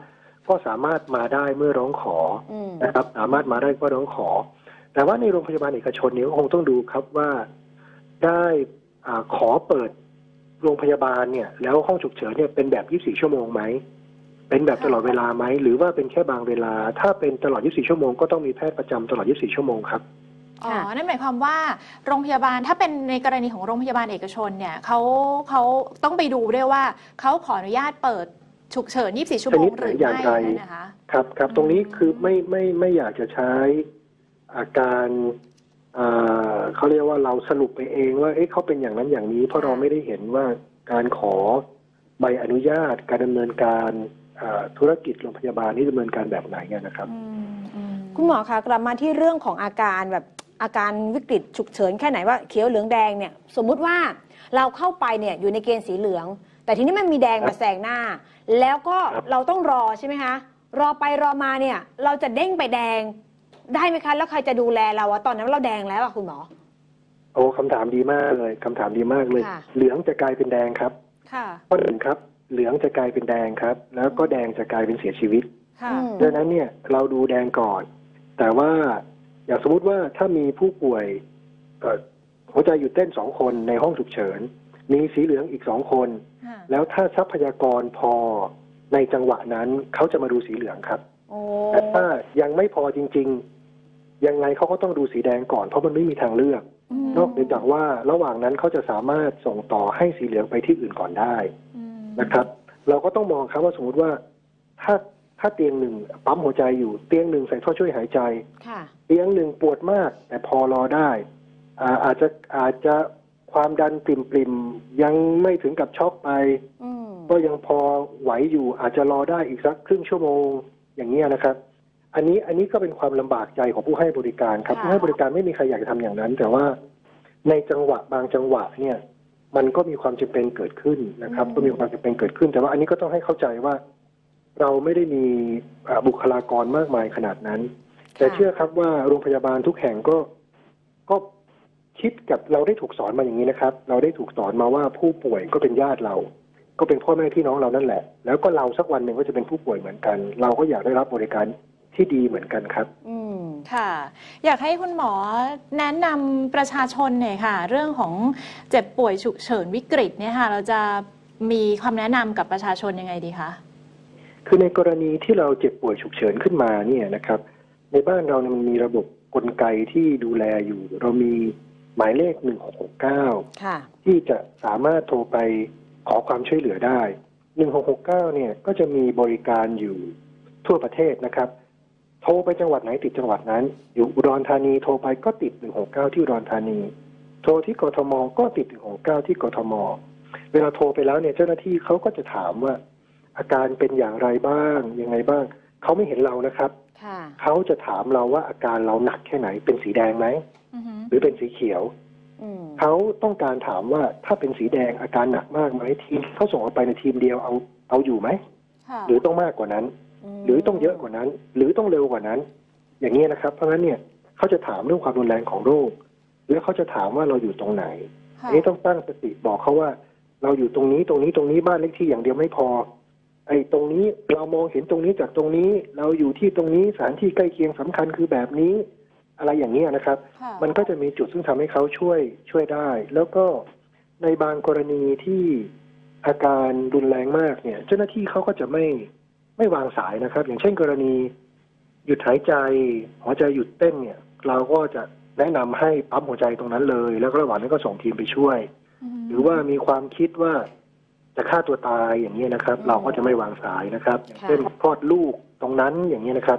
ก็สามารถมาได้เมื่อร้องขอนะครับสามารถมาได้ก็ร้องขอแต่ว่าในโรงพยาบาลเอกชนเนี่ยก็คงต้องดูครับว่าได้ขอเปิดโรงพยาบาลเนี่ยแล้วห้องฉุกเฉินเนี่ยเป็นแบบ24ชั่วโมงไหมเป็นแบบตลอดเวลาไหมหรือว่าเป็นแค่บางเวลาถ้าเป็นตลอด24ชั่วโมงก็ต้องมีแพทย์ประจำตลอด24ชั่วโมงครับอ๋อนั่นหมายความว่าโรงพยาบาลถ้าเป็นในกรณีของโรงพยาบาลเอกชนเนี่ยเขาต้องไปดูด้วยว่าเขาขออนุญาตเปิดฉุกเฉิน24ชั่วโมงหรือไม่นะคะครับตรงนี้คือไม่อยากจะใช้อาการเขาเรียกว่าเราสรุปไปเองว่าเขาเป็นอย่างนั้นอย่างนี้เพราะเราไม่ได้เห็นว่าการขอใบอนุญาตการดำเนินการธุรกิจโรงพยาบาลนี่ดำเนินการแบบไหนนะครับคุณหมอคะกลับมาที่เรื่องของอาการแบบอาการวิกฤตฉุกเฉินแค่ไหนว่าเขียวเหลืองแดงเนี่ยสมมุติว่าเราเข้าไปเนี่ยอยู่ในเกณฑ์สีเหลืองแต่ทีนี้มันมีแดงมาแซงหน้าแล้วก็เราต้องรอใช่ไหมคะรอไปรอมาเนี่ยเราจะเด้งไปแดงได้ไหมคะแล้วใครจะดูแลเราตอนนั้นเราแดงแล้วคุณหมอโอ้คำถามดีมากเลยคำถามดีมากเลยเหลืองจะกลายเป็นแดงครับข้อหนึ่งครับเหลืองจะกลายเป็นแดงครับแล้วก็แดงจะกลายเป็นเสียชีวิตดังนั้นเนี่ยเราดูแดงก่อนแต่ว่าอย่างสมมุติว่าถ้ามีผู้ป่วยหัวใจหยุดเต้น2 คนในห้องฉุกเฉินมีสีเหลืองอีก2 คนแล้วถ้าทรัพยากรพอในจังหวะนั้นเขาจะมาดูสีเหลืองครับแต่ถ้ายังไม่พอจริงๆยังไงเขาก็ต้องดูสีแดงก่อนเพราะมันไม่มีทางเลือกนอกจากว่าระหว่างนั้นเขาจะสามารถส่งต่อให้สีเหลืองไปที่อื่นก่อนได้นะครับเราก็ต้องมองครับว่าสมมติว่าถ้าเตียงหนึ่งปั๊มหัวใจอยู่เตียงหนึ่งใส่ท่อช่วยหายใจเตียงหนึ่งปวดมากแต่พอรอได้อาจจะความดันปริ่มยังไม่ถึงกับช็อกไปก็ยังพอไหวอยู่อาจจะรอได้อีกสักครึ่งชั่วโมงอย่างนี้นะครับอันนี้ก็เป็นความลำบากใจของผู้ให้บริการครับผู้ให้บริการไม่มีใครอยากจะทำอย่างนั้นแต่ว่าในจังหวะบางจังหวะเนี่ยมันก็มีความจำเป็นเกิดขึ้นนะครับก็มีความจำเป็นเกิดขึ้นแต่ว่าอันนี้ก็ต้องให้เข้าใจว่าเราไม่ได้มีบุคลากรมากมายขนาดนั้นแต่เชื่อครับว่าโรงพยาบาลทุกแห่งก็คิดกับเราได้ถูกสอนมาอย่างนี้นะครับเราได้ถูกสอนมาว่าผู้ป่วยก็เป็นญาติเราก็เป็นพ่อแม่พี่น้องเรานั่นแหละแล้วก็เราสักวันหนึ่งก็จะเป็นผู้ป่วยเหมือนกันเราก็อยากได้รับบริการที่ดีเหมือนกันครับค่ะอยากให้คุณหมอแนะนำประชาชนหน่อยค่ะเรื่องของเจ็บป่วยฉุกเฉินวิกฤตเนี่ยค่ะเราจะมีคำแนะนำกับประชาชนยังไงดีคะคือในกรณีที่เราเจ็บป่วยฉุกเฉินขึ้นมาเนี่ยนะครับในบ้านเรามันมีระบบกลไกที่ดูแลอยู่เรามีหมายเลข1669ที่จะสามารถโทรไปขอความช่วยเหลือได้1669เนี่ยก็จะมีบริการอยู่ทั่วประเทศนะครับโทรไปจังหวัดไหนติดจังหวัดนั้นอยู่อุดรธานีโทรไปก็ติด169ที่อุดรธานีโทรที่กทมก็ติด169ที่กทมเวลาโทรไปแล้วเนี่ยเจ้าหน้าที่เขาก็จะถามว่าอาการเป็นอย่างไรบ้างยังไงบ้างเขาไม่เห็นเรานะครับเขาจะถามเราว่าอาการเราหนักแค่ไหนเป็นสีแดงไหมหรือเป็นสีเขียวเขาต้องการถามว่าถ้าเป็นสีแดงอาการหนักมากไหมทีมเขาส่งออกไปในทีมเดียวเอาอยู่ไหมหรือต้องมากกว่านั้นหรือต้องเยอะกว่านั้นหรือต้องเร็วกว่านั้นอย่างนี้นะครับเพราะฉะนั้นเนี่ยเขาจะถามเรื่องความรุนแรงของโรคแล้วเขาจะถามว่าเราอยู่ตรงไหนอันนี้ต้องตั้งสติบอกเขาว่าเราอยู่ตรงนี้บ้านเลขที่อย่างเดียวไม่พอไอ้ตรงนี้เรามองเห็นตรงนี้จากตรงนี้เราอยู่ที่ตรงนี้สถานที่ใกล้เคียงสำคัญคือแบบนี้อะไรอย่างนี้นะครับมันก็จะมีจุดซึ่งทำให้เขาช่วยได้แล้วก็ในบางกรณีที่อาการรุนแรงมากเนี่ยเจ้าหน้าที่เขาก็จะไม่วางสายนะครับอย่างเช่นกรณีหยุดหายใจหัวใจหยุดเต้นเนี่ยเราก็จะแนะนำให้ปั๊มหัวใจตรงนั้นเลยแล้วก็ระหว่างนั้นก็ส่งทีมไปช่วยหรือว่ามีความคิดว่าจะฆ่าตัวตายอย่างนี้นะครับเราก็จะไม่วางสายนะครับอย่างเช่นคลอดลูกตรงนั้นอย่างนี้นะครับ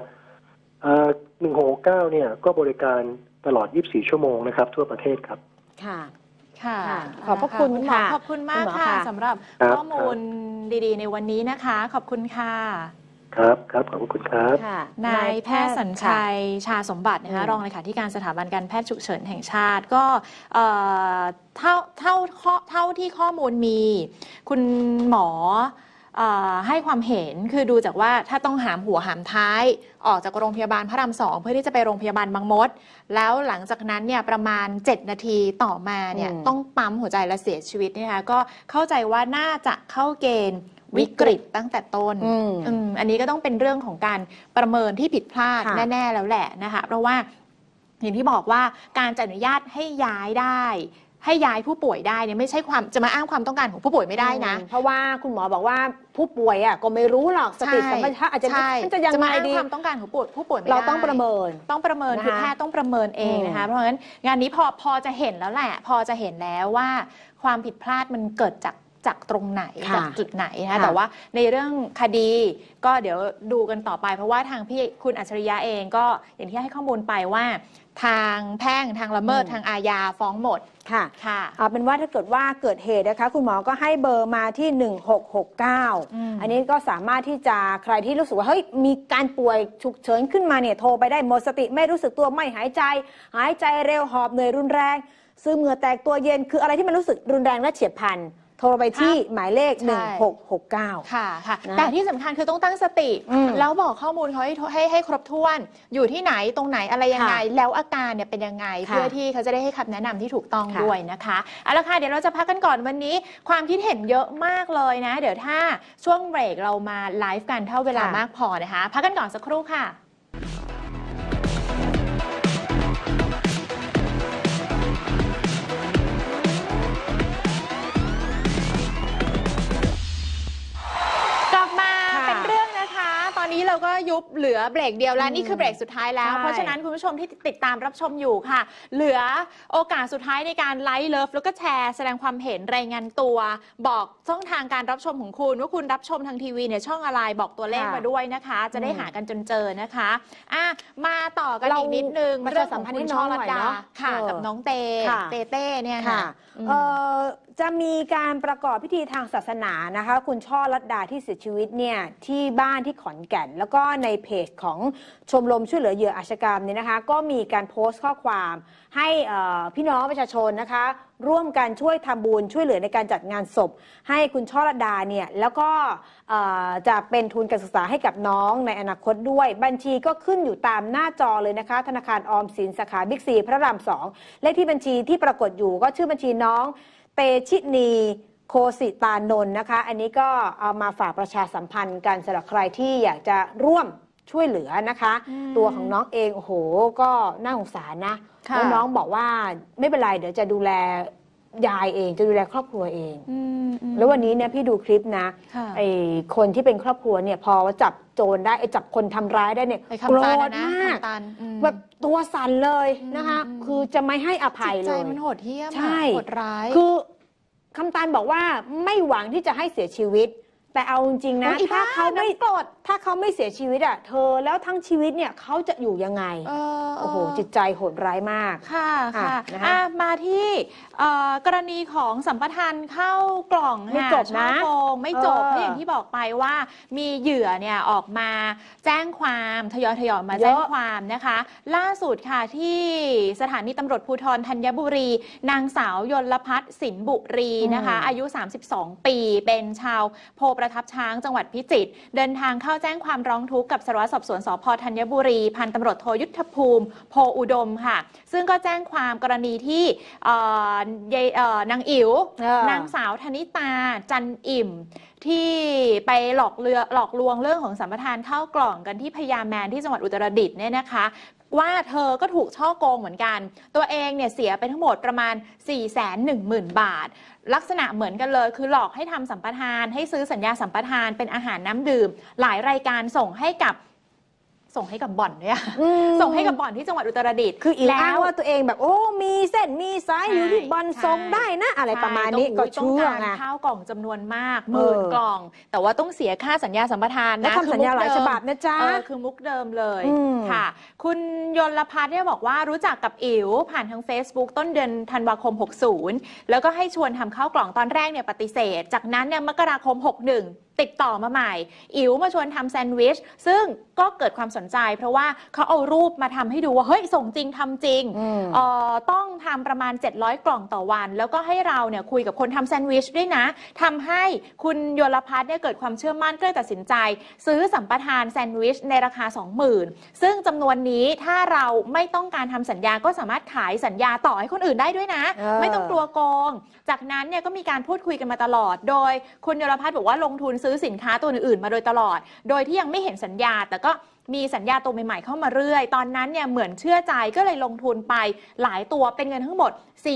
169เนี่ยก็บริการตลอด24ชั่วโมงนะครับทั่วประเทศครับค่ะขอบพระคุณค่ะขอบคุณมากค่ะสำหรับข้อมูลดีๆในวันนี้นะคะขอบคุณค่ะครับขอบคุณครับนายแพทย์สัญชัยชาสมบัตินะคะรองเลขาธิการสถาบันการแพทย์ฉุกเฉินแห่งชาติก็เท่าที่ข้อมูลมีคุณหมอให้ความเห็นคือดูจากว่าถ้าต้องหามหัวหามท้ายออกจากโรงพยาบาลพระราม2เพื่อที่จะไปโรงพยาบาลบางมดแล้วหลังจากนั้นเนี่ยประมาณ7นาทีต่อมาเนี่ยต้องปั๊มหัวใจและเสียชีวิตนะคะก็เข้าใจว่าน่าจะเข้าเกณฑ์วิกฤตตั้งแต่ต้นอันนี้ก็ต้องเป็นเรื่องของการประเมินที่ผิดพลาดแน่ๆแล้วแหละนะคะเพราะว่าอย่างที่บอกว่าการจะอนุญาตให้ย้ายได้ให้ย้ายผู้ป่วยได้เนี่ยไม่ใช่ความจะมาอ้างความต้องการของผู้ป่วยไม่ได้นะเพราะว่าคุณหมอบอกว่าผู้ป่วยก็ไม่รู้หรอกสติสัมปชัญญะอาจจะยังไงดีความต้องการของผู้ป่วยไม่ได้เราต้องประเมินคือแพทย์ต้องประเมินเองนะคะเพราะฉะนั้นงานนี้พอจะเห็นแล้วแหละพอจะเห็นแล้วว่าความผิดพลาดมันเกิดจากตรงไหนจากจุดไหนนะคะแต่ว่าในเรื่องคดีก็เดี๋ยวดูกันต่อไปเพราะว่าทางพี่คุณอัจฉริยะเองก็อย่างที่ให้ข้อมูลไปว่าทางแพ่งทางละเมิดทางอาญาฟ้องหมดค่ะเอาเป็นว่าถ้าเกิดว่าเกิดเหตุนะคะคุณหมอก็ให้เบอร์มาที่1669อันนี้ก็สามารถที่จะใครที่รู้สึกว่าเฮ้ยมีการป่วยฉุกเฉินขึ้นมาเนี่ยโทรไปได้หมดสติไม่รู้สึกตัวไม่หายใจเร็วหอบเหนื่อยรุนแรงซึมเหงื่อแตกตัวเย็นคืออะไรที่มันรู้สึกรุนแรงและเฉียบพลันโทรไปที่หมายเลข1669 ค่ะแต่ที่สำคัญคือต้องตั้งสติแล้วบอกข้อมูลเขาให้ครบถ้วนอยู่ที่ไหนตรงไหนอะไรยังไงแล้วอาการเนี่ยเป็นยังไงเพื่อที่เขาจะได้ให้คำแนะนำที่ถูกต้องด้วยนะคะเอาละค่ะเดี๋ยวเราจะพักกันก่อนวันนี้ความคิดเห็นเยอะมากเลยนะเดี๋ยวถ้าช่วงเบรกเรามาไลฟ์กันเท่าเวลามากพอนะคะพักกันก่อนสักครู่ค่ะเราก็ยุบเหลือเบรกเดียวแล้วนี่คือเบรกสุดท้ายแล้วเพราะฉะนั้นคุณผู้ชมที่ติดตามรับชมอยู่ค่ะเหลือโอกาสสุดท้ายในการไลค์เลิฟแล้วก็แชร์แสดงความเห็นรายงานตัวบอกช่องทางการรับชมของคุณว่าคุณรับชมทางทีวีเนี่ยช่องอะไรบอกตัวเลขมาด้วยนะคะจะได้หากันจนเจอนะคะมาต่อกันอีกนิดนึงเรื่องสัมพันธ์ที่น้องหน่อยเนาะค่ะกับน้องเต้เนี่ยค่ะจะมีการประกอบพิธีทางศาสนานะคะคุณช่อลัดดาที่เสียชีวิตเนี่ยที่บ้านที่ขอนแก่นแล้วก็ในเพจของชมรมช่วยเหลือเหยื่ออาชญากรรมเนี่ยนะคะก็มีการโพสต์ข้อความให้พี่น้องประชาชนนะคะร่วมกันช่วยทำบุญช่วยเหลือในการจัดงานศพให้คุณช่อลัดดาเนี่ยแล้วก็จะเป็นทุนการศึกษาให้กับน้องในอนาคตด้วยบัญชีก็ขึ้นอยู่ตามหน้าจอเลยนะคะธนาคารออมสินสาขาบิ๊กซีพระราม2เลขที่บัญชีที่ปรากฏอยู่ก็ชื่อบัญชีน้องเตชินีโคสิตานนท์นะคะอันนี้ก็เอามาฝากประชาสัมพันธ์กันสำหรับใครที่อยากจะร่วมช่วยเหลือนะคะตัวของน้องเองโอ้โหก็น่าสงสารนะแล้วน้องบอกว่าไม่เป็นไรเดี๋ยวจะดูแลยายเองจะดูแลครอบครัวเองแล้ววันนี้เนี่ยพี่ดูคลิปนะไอ้คนที่เป็นครอบครัวเนี่ยพอจับโจรได้ไอ้จับคนทำร้ายได้เนี่ยโกรธมากแบบตัวสั่นเลยนะคะคือจะไม่ให้อภัยเลยใจมันโหดเหี้ยมโหดร้ายคือคำตาลบอกว่าไม่หวังที่จะให้เสียชีวิตแต่เอาจริงๆนะถ้าเขาไม่เสียชีวิตเธอแล้วทั้งชีวิตเนี่ยเขาจะอยู่ยังไงโอ้โหจิตใจโหดร้ายมากค่ะมาที่กรณีของสัมปทานเข้ากล่องไม่จบนะไม่จบเพราะอย่างที่บอกไปว่ามีเหยื่อเนี่ยออกมาแจ้งความทยอยมาแจ้งความนะคะล่าสุดค่ะที่สถานีตำรวจภูธรธัญบุรีนางสาวยลพัฒน์สินบุรีนะคะอายุ32ปีเป็นชาวโพประทับช้างจังหวัดพิจิตรเดินทางเข้าแจ้งความร้องทุกข์กับสารวัตรสอบสวนสภ.ธัญบุรีพันตำรวจโทยุทธภูมิโพอุดมค่ะซึ่งก็แจ้งความกรณีที่นางอิ๋วนางสาวธนิตาจันอิ่มที่ไปหลอกลวงเรื่องของสัมปทานข้าวกล่องกันที่พญาแมนที่จังหวัดอุตรดิตถ์เนี่ยนะคะว่าเธอก็ถูกฉ้อโกงเหมือนกันตัวเองเนี่ยเสียไปทั้งหมดประมาณ 410,000 บาทลักษณะเหมือนกันเลยคือหลอกให้ทำสัมปทานให้ซื้อสัญญาสัมปทานเป็นอาหารน้ำดื่มหลายรายการส่งให้กับบ่อนเนี่ยส่งให้กับบ่อนที่จังหวัดอุตรดิตถ์คืออีกอ้างว่าตัวเองแบบโอ้มีเส้นมีสายอยู่ที่บ่อนส่งได้นะอะไรประมาณนี้ก็เชื่อไงข้าวกล่องจำนวนมาก10,000 กล่องแต่ว่าต้องเสียค่าสัญญาสัมปทานนะทำสัญญาหลายฉบับนะจ๊ะคือมุกเดิมเลยค่ะคุณยลพัฒน์เนี่ยบอกว่ารู้จักกับอิ๋วผ่านทาง Facebook ต้นเดือนธันวาคม60แล้วก็ให้ชวนทำข้าวกล่องตอนแรกเนี่ยปฏิเสธจากนั้นเนี่ยมกราคม61ติดต่อมาใหม่อิ๋วมาชวนทำแซนด์วิชซึ่งก็เกิดความสนใจเพราะว่าเขาเอารูปมาทำให้ดูว่าเฮ้ยส่งจริงทำจริงต้องทำประมาณ700 กล่องต่อวันแล้วก็ให้เราเนี่ยคุยกับคนทำแซนด์วิชด้วยนะทำให้คุณยลพัฒน์เนี่ยเกิดความเชื่อมั่นก็เลยตัดสินใจซื้อสัมปทานแซนด์วิชในราคา 20,000 ซึ่งจำนวนนี้ถ้าเราไม่ต้องการทำสัญญาก็สามารถขายสัญญาต่อให้คนอื่นได้ด้วยนะไม่ต้องกลัวโกงจากนั้นเนี่ยก็มีการพูดคุยกันมาตลอดโดยคุณยลพัฒน์บอกว่าลงทุนซื้อสินค้าตัวอื่นๆมาโดยตลอดโดยที่ยังไม่เห็นสัญญาแต่ก็มีสัญญาตัวใหม่ๆเข้ามาเรื่อยตอนนั้นเนี่ยเหมือนเชื่อใจก็เลยลงทุนไปหลายตัวเป็นเงินทั้งหมด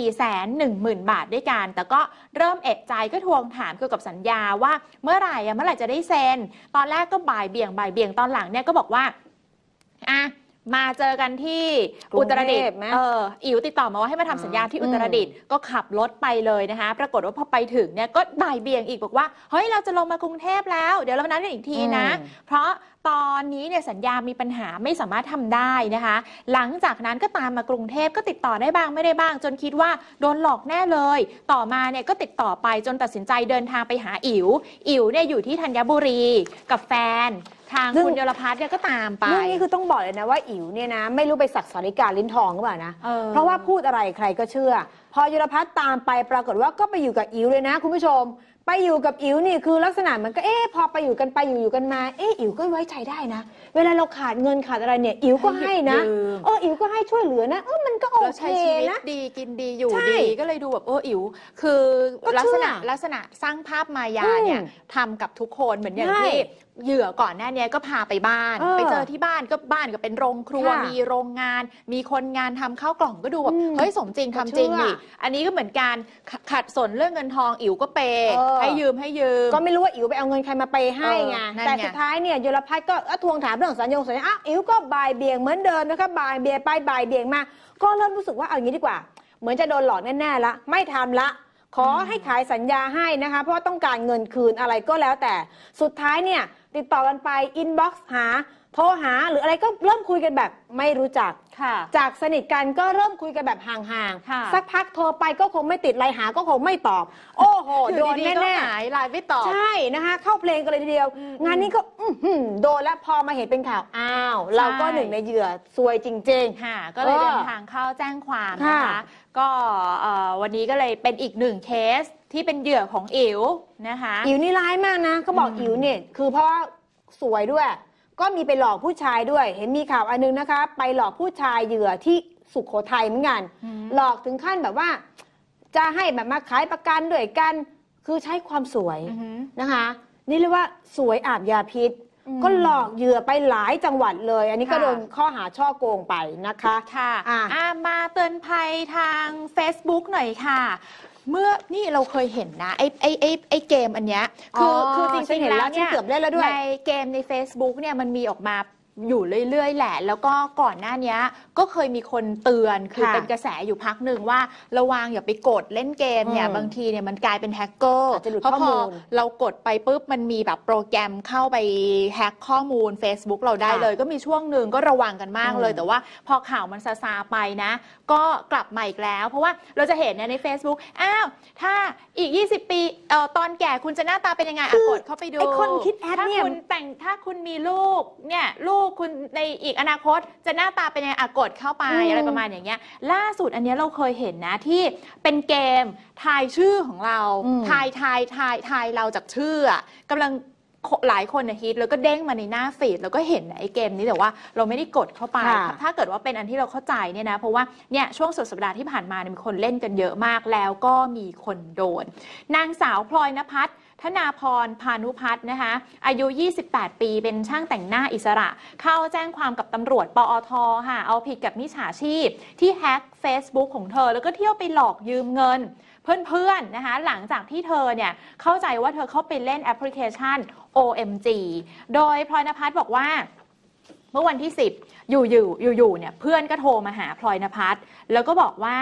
410,000 บาทด้วยกันแต่ก็เริ่มเอะใจก็ทวงถามเกี่ยวกับสัญญาว่าเมื่อไหร่จะได้เซ็นตอนแรกก็บ่ายเบี่ยงตอนหลังเนี่ยก็บอกว่ามาเจอกันที่อุตรดิตถ์อิ๋วติดต่อมาว่าให้มาทำสัญญาที่อุตรดิตถ์ก็ขับรถไปเลยนะคะปรากฏว่าพอไปถึงเนี่ยก็บ่ายเบี่ยงอีกบอกว่าเฮ้ยเราจะลงมากรุงเทพแล้วเดี๋ยวเรานัดกันอีกทีนะเพราะตอนนี้เนี่ยสัญญามีปัญหาไม่สามารถทำได้นะคะหลังจากนั้นก็ตามมากรุงเทพก็ติดต่อได้บ้างไม่ได้บ้างจนคิดว่าโดนหลอกแน่เลยต่อมาเนี่ยก็ติดต่อไปจนตัดสินใจเดินทางไปหาอิ๋วเนี่ยอยู่ที่ธัญบุรีกับแฟนทางคุณยลพัฒน์เนี่ยก็ตามไปเรื่องนี้คือต้องบอกเลยนะว่าอิ๋วเนี่ยนะไม่รู้ไปสักสาริกาลิ้นทองหรือเปล่านะเพราะว่าพูดอะไรใครก็เชื่อพอยลพัฒน์ตามไปปรากฏว่าก็ไปอยู่กับอิ๋วเลยนะคุณผู้ชมไปอยู่กับอิ๋วนี่คือลักษณะมันก็พอไปอยู่กันไปอยู่กันมาอิ๋วก็ไว้ใจได้นะเวลาเราขาดเงินขาดอะไรเนี่ยอิ๋วก็ให้นะอิ๋วก็ให้ช่วยเหลือนะมันก็โอเคนะดีกินดีอยู่ดีก็เลยดูแบบอิ๋วคือลักษณะสร้างภาพมายาเนี่ยทำกับทุกคนเหมือนอย่างที่เหยื่อก่อนหน้านี้ก็พาไปบ้านไปเจอที่บ้านก็เป็นโรงครัวมีโรงงานมีคนงานทำข้าวกล่องก็ดูแบบเฮ้ยสมจริงทำจริงดิอันนี้ก็เหมือนการขัดสนเรื่องเงินทองอิ๋วก็เปย์ให้ยืมก็ไม่รู้ว่าอิ๋วไปเอาเงินใครมาเปย์ให้ไงแต่สุดท้ายเนี่ยยลพัฒน์ก็ทวงถามเรื่องสัญญาอิ๋วก็บ่ายเบี่ยงเหมือนเดิมนะคะบ่ายเบี่ยงไปบ่ายเบี่ยงมาก็เริ่มรู้สึกว่าเอาอย่างนี้ดีกว่าเหมือนจะโดนหลอกแน่ๆละไม่ทำละขอให้ขายสัญญาให้นะคะเพราะต้องการเงินคืนอะไรก็แล้วแต่สุดท้ายเนี่ยติดต่อกันไปอินบ็อกซ์หาโทรหาหรืออะไรก็เริ่มคุยกันแบบไม่รู้จักจากสนิทกันก็เริ่มคุยกันแบบห่างๆสักพักโทรไปก็คงไม่ติดไลน์หาก็คงไม่ตอบโอ้โหโดนแน่ๆหายไลน์ไม่ตอบใช่นะคะเข้าเพลงกันเลยทีเดียวงานนี้ก็โดนแล้วพอมาเห็นเป็นข่าวอ้าวเราก็หนึ่งในเหยื่อซวยจริงๆก็เลยเดินทางเข้าแจ้งความนะคะก็วันนี้ก็เลยเป็นอีกหนึ่งเคสที่เป็นเหยื่อของอิ๋วนะคะอิ๋วนี่ร้ายมากนะเขาบอกอิ๋วเนี่ยคือเพราะว่าสวยด้วยก็มีไปหลอกผู้ชายด้วยเห็นมีข่าวอันนึงนะคะไปหลอกผู้ชายเหยื่อที่สุโขทัยเหมือนกันหลอกถึงขั้นแบบว่าจะให้แบบมาขายประกันด้วยกันคือใช้ความสวยนะคะนี่เรียกว่าสวยอาบยาพิษก็หลอกเหยื่อไปหลายจังหวัดเลยอันนี้ก็โดนข้อหาช่อโกงไปนะคะมาเตือนภัยทาง Facebook หน่อยค่ะเมื่อนี่เราเคยเห็นนะไอ้เกมอันเนี้ยคือจริงๆแล้วเนี่ยในเกมใน Facebook เนี่ยมันมีออกมาอยู่เรื่อยๆแหละแล้วก็ก่อนหน้านี้ก็เคยมีคนเตือนคือเป็นกระแสอยู่พักหนึ่งว่าระวังอย่าไปกดเล่นเกมเนี่ยบางทีเนี่ยมันกลายเป็นแฮกเกอร์เพราะพอเรากดไปปุ๊บมันมีแบบโปรแกรมเข้าไปแฮกข้อมูล Facebook เราได้เลยก็มีช่วงหนึ่งก็ระวังกันมากเลยแต่ว่าพอข่าวมันซาไปนะก็กลับมาอีกแล้วเพราะว่าเราจะเห็นใน Facebook ถ้าอีก20ปีตอนแก่คุณจะหน้าตาเป็นยังไงกดเข้าไปดูคนคิดแอดเนี่ยถ้าคุณมีลูกเนี่ยลูกคุณในอีกอนาคตจะหน้าตาเป็นยังไงกดเข้าไปอะไรประมาณอย่างเงี้ยล่าสุดอันนี้เราเคยเห็นนะที่เป็นเกมทายชื่อของเราทายเราจากชื่อกำลังหลายคนฮิตแล้วก็เด้งมาในหน้าฟีดแล้วก็เห็นไอ้เกมนี้แต่ว่าเราไม่ได้กดเข้าไปถ้าเกิดว่าเป็นอันที่เราเข้าใจเนี่ยนะเพราะว่าเนี่ยช่วงสุดสัปดาห์ที่ผ่านมามีคนเล่นกันเยอะมากแล้วก็มีคนโดนนางสาวพลอยณภัทรธนาพรพานุพัฒน์นะคะอายุ28ปีเป็นช่างแต่งหน้าอิสระเข้าแจ้งความกับตำรวจปอทค่ะเอาผิดกับมิจฉาชีพที่แฮ็ก Facebook ของเธอแล้วก็เที่ยวไปหลอกยืมเงินเพื่อนๆนะคะหลังจากที่เธอเนี่ยเข้าใจว่าเธอเข้าไปเล่นแอปพลิเคชัน OMG โดยพลอยณภัทรบอกว่าเมื่อวันที่10อยู่เนี่ยเพื่อนก็โทรมาหาพลอยณภัทรแล้วก็บอกว่า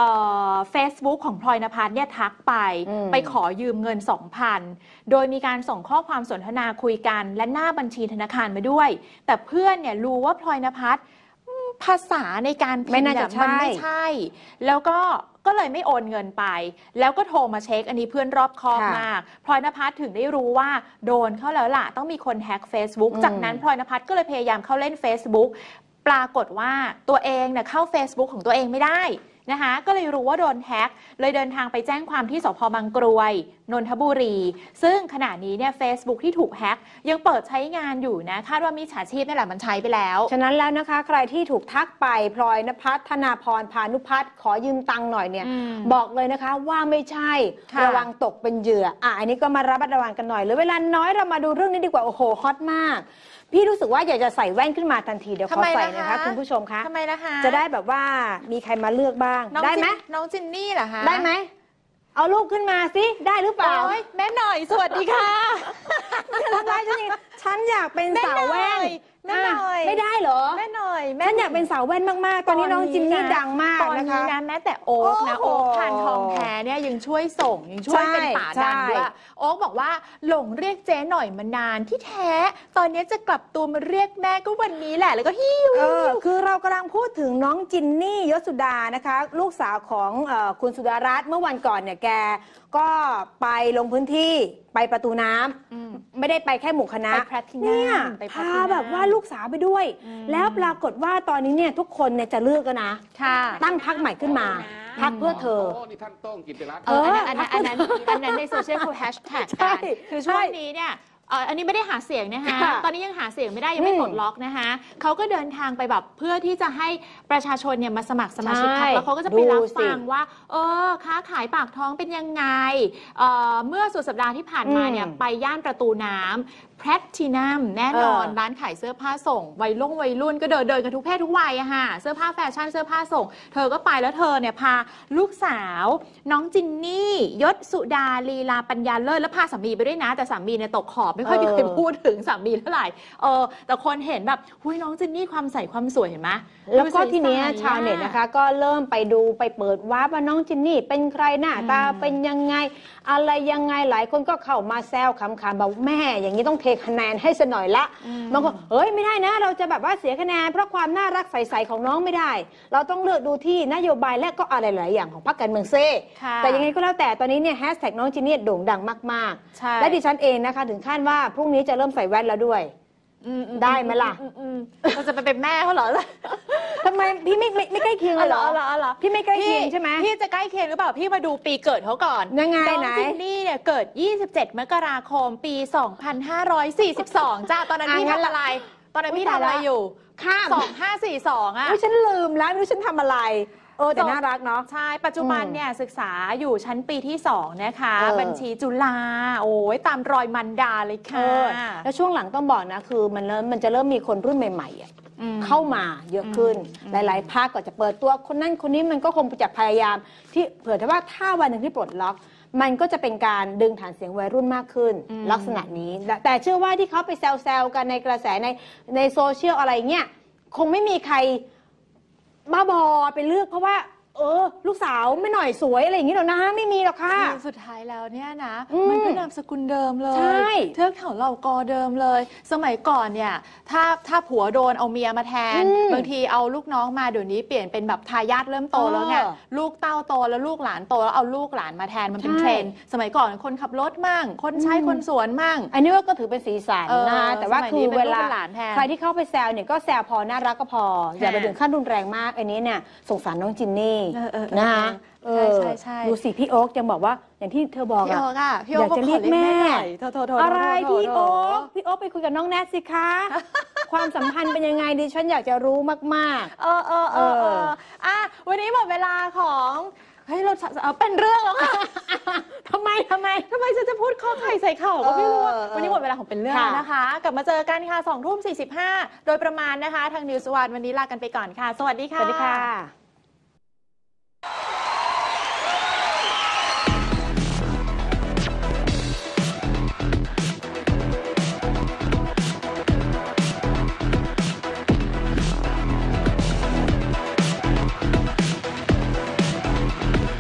Facebook ของพลอยณภัทรเนี่ยทักไปขอยืมเงิน 2,000 โดยมีการส่งข้อความสนทนาคุยกันและหน้าบัญชีธนาคารมาด้วยแต่เพื่อนเนี่ยรู้ว่าพลอยณภัทรภาษาในการพิมพ์มันไม่ใช่แล้วก็เลยไม่โอนเงินไปแล้วก็โทรมาเช็คอันนี้เพื่อนรอบคอบมากพลอยณภัทรถึงได้รู้ว่าโดนเข้าแล้วล่ะต้องมีคนแฮ็ก Facebook จากนั้นพลอยณภัทรก็เลยพยายามเข้าเล่น Facebook ปรากฏว่าตัวเองเนี่ยเข้า Facebook ของตัวเองไม่ได้นะคะก็เลยรู้ว่าโดนแฮ็กเลยเดินทางไปแจ้งความที่สภ.บางกรวยนนทบุรีซึ่งขณะนี้เนี่ย Facebook ที่ถูกแฮ็กยังเปิดใช้งานอยู่นะคาดว่ามิจฉาชีพนี่แหละมันใช้ไปแล้วฉะนั้นแล้วนะคะใครที่ถูกทักไปพลอยณภัทร ธนาพร พานุพัฒน์ขอยืมตังค์หน่อยเนี่ยบอกเลยนะคะว่าไม่ใช่ระวังตกเป็นเหยื่ออันนี้ก็มาระมัดระวังกันหน่อยหรือเวลาน้อยเรามาดูเรื่องนี้ดีกว่าโอ้โหฮอตมากพี่รู้สึกว่าอยากจะใส่แว่นขึ้นมาทันทีเดี๋ยวขอใส่นะคะคุณผู้ชมคะทำไมนะคะจะได้แบบว่ามีใครมาเลือกบ้างได้ไหมน้องจินนี่เหรอคะได้ไหมเอาลูกขึ้นมาสิได้หรือเปล่าแม่หน่อยสวัสดีค่ะทำไรฉันอยากเป็นสาวแว่นแม่หน่อยไม่ได้เหรอแม่หน่อยฉันอยากเป็นสาวแว่นมากๆตอนนี้น้องจินนี่ดังมากนะคะตอนนี้นะแม้แต่โอ๊กนะโอ๊กพันทองแท้เนี่ยยังช่วยส่งยังช่วยเป็นป่าดันด้วยโอ๊กบอกว่าหลงเรียกเจ๊หน่อยมานานที่แท้ตอนนี้จะกลับตัวมาเรียกแม่ก็วันนี้แหละแล้วก็ฮิวคือเรากำลังพูดถึงน้องจินนี่ยศสุดานะคะลูกสาวของคุณสุดารัตน์เมื่อวันก่อนเนี่ยแกก็ไปลงพื้นที่ไปประตูน้ำไม่ได้ไปแค่หมู่คณะเนี่ยพาแบบว่าลูกสาวไปด้วยแล้วปรากฏว่าตอนนี้เนี่ยทุกคนเนี่ยจะเลือกกันนะตั้งพรรคใหม่ขึ้นมาพรรคเพื่อเธอนี่ท่านต้องกินไปแล้วอันนั้นในโซเชียลคือแฮชแท็กคือช่วงนี้เนี่ยอันนี้ไม่ได้หาเสียงนะคะตอนนี้ยังหาเสียงไม่ได้ยังไม่ปลดล็อกนะคะเขาก็เดินทางไปแบบเพื่อที่จะให้ประชาชนเนี่ยมาสมัครสมาชิกพรรคแล้วเขาก็จะไปรับฟังว่าค้าขายปากท้องเป็นยังไงเมื่อสุดสัปดาห์ที่ผ่านมาเนี่ยไปย่านประตูน้ำแพลทินัมแน่นอนร้านขายเสื้อผ้าส่งวัยรุ่นก็เดินกันทุกเพศทุกวัยอะค่ะเสื้อผ้าแฟชั่นเสื้อผ้าส่งเธอก็ไปแล้วเธอเนี่ยพาลูกสาวน้องจินนี่ยศสุดาลีลาปัญญาเลิศแล้วพาสามีไปด้วยนะแต่สามีเนี่ยตกขอบไม่ค่อยมีใครพูดถึงสามีเท่าไหร่แต่คนเห็นแบบหุ้ยน้องจินนี่ความใสความสวยเห็นไหมแล้วก็ทีนี้ชาวเน็ตนะคะก็เริ่มไปดูไปเปิดวาร์ปว่าน้องจินนี่เป็นใครหน้าตาเป็นยังไงอะไรยังไงหลายคนก็เข้ามาแซวคำๆบอกแม่อย่างนี้ต้องเทคะแนนให้ซะหน่อยละบางคนเฮ้ยไม่ได้นะเราจะแบบว่าเสียคะแนนเพราะความน่ารักใสๆของน้องไม่ได้เราต้องเลือกดูที่นโยบายและก็อะไรหลายอย่างของพรรคการเมืองเซ่แต่ยังไงก็แล้วแต่ตอนนี้เนี่ยแฮชแท็กน้องจินนี่โด่งดังมากๆและดิฉันเองนะคะถึงขั้นว่าพรุ่งนี้จะเริ่มใส่แว่นแล้วด้วยได้ไหมล่ะเราจะไปเป็นแม่เขาเหรอทำไมพี่ไม่ใกล้เคียงเลยเหรอพี่ไม่ใกล้เคียงใช่ไหมพี่จะใกล้เคียงหรือเปล่าพี่มาดูปีเกิดเขาก่อนยังไงไหนจินนี่เนี่ยเกิด27มกราคมปี2542จ้าตอนนั้นพี่ทำอะไรตอนนั้นพี่ทำอะไรอยู่ข้าม 2542อ่ะฉันลืมแล้วไม่รู้ฉันทำอะไรแต่น่ารักเนาะใช่ปัจจุบันเนี่ยศึกษาอยู่ชั้นปีที่2นะคะบัญชีจุฬาโอ้ยตามรอยมันดาเลยค่ะแล้วช่วงหลังต้องบอกนะคือมันจะเริ่มมีคนรุ่นใหม่ๆเข้ามาเยอะขึ้นหลายๆภาคก็จะเปิดตัวคนนั้นคนนี้มันก็คงจะพยายามที่เผื่อว่าถ้าวันหนึ่งที่ปลดล็อกมันก็จะเป็นการดึงฐานเสียงวัยรุ่นมากขึ้นลักษณะนี้แต่เชื่อว่าที่เขาไปแซวๆกันในกระแสในโซเชียลอะไรเงี้ยคงไม่มีใครบ้าบอไปเลือกเพราะว่าลูกสาวไม่หน่อยสวยอะไรอย่างนี้หรอกนะไม่มีหรอกค่ะสุดท้ายแล้วเนี่ยนะมันก็นามสกุลเดิมเลยเทือกเขาเหล่ากอเดิมเลยสมัยก่อนเนี่ยถ้าผัวโดนเอาเมียมาแทนบางทีเอาลูกน้องมาเดี๋ยวนี้เปลี่ยนเป็นแบบทายาทเริ่มโตแล้วไงลูกเต้าโตแล้วลูกหลานโตแล้วเอาลูกหลานมาแทนมันเป็นเทรนด์สมัยก่อนคนขับรถมั่งคนใช้คนสวนมั่งอันนี้ก็ถือเป็นสีสันนะแต่ว่าคือเวลาใครที่เข้าไปแซวเนี่ยก็แซวพอน่ารักก็พออย่าไปถึงขั้นรุนแรงมากอันนี้เนี่ยสงสารน้องจินนี่นะคะใช่ดูสิพี่โอ๊กยังบอกว่าอย่างที่เธอบอกอยากจะเรียกแม่อะไรพี่โอ๊กไปคุยกับน้องแนทสิคะความสัมพันธ์เป็นยังไงดิฉันอยากจะรู้มากๆวันนี้หมดเวลาของเราเป็นเรื่องแล้วค่ะทำไมฉันจะพูดข้อไข่ใส่เข่าก็ไม่รู้วันนี้หมดเวลาของเป็นเรื่องนะคะกลับมาเจอกันค่ะ 20:45 โดยประมาณนะคะทาง News One วันนี้ลากันไปก่อนค่ะสวัสดีค่ะ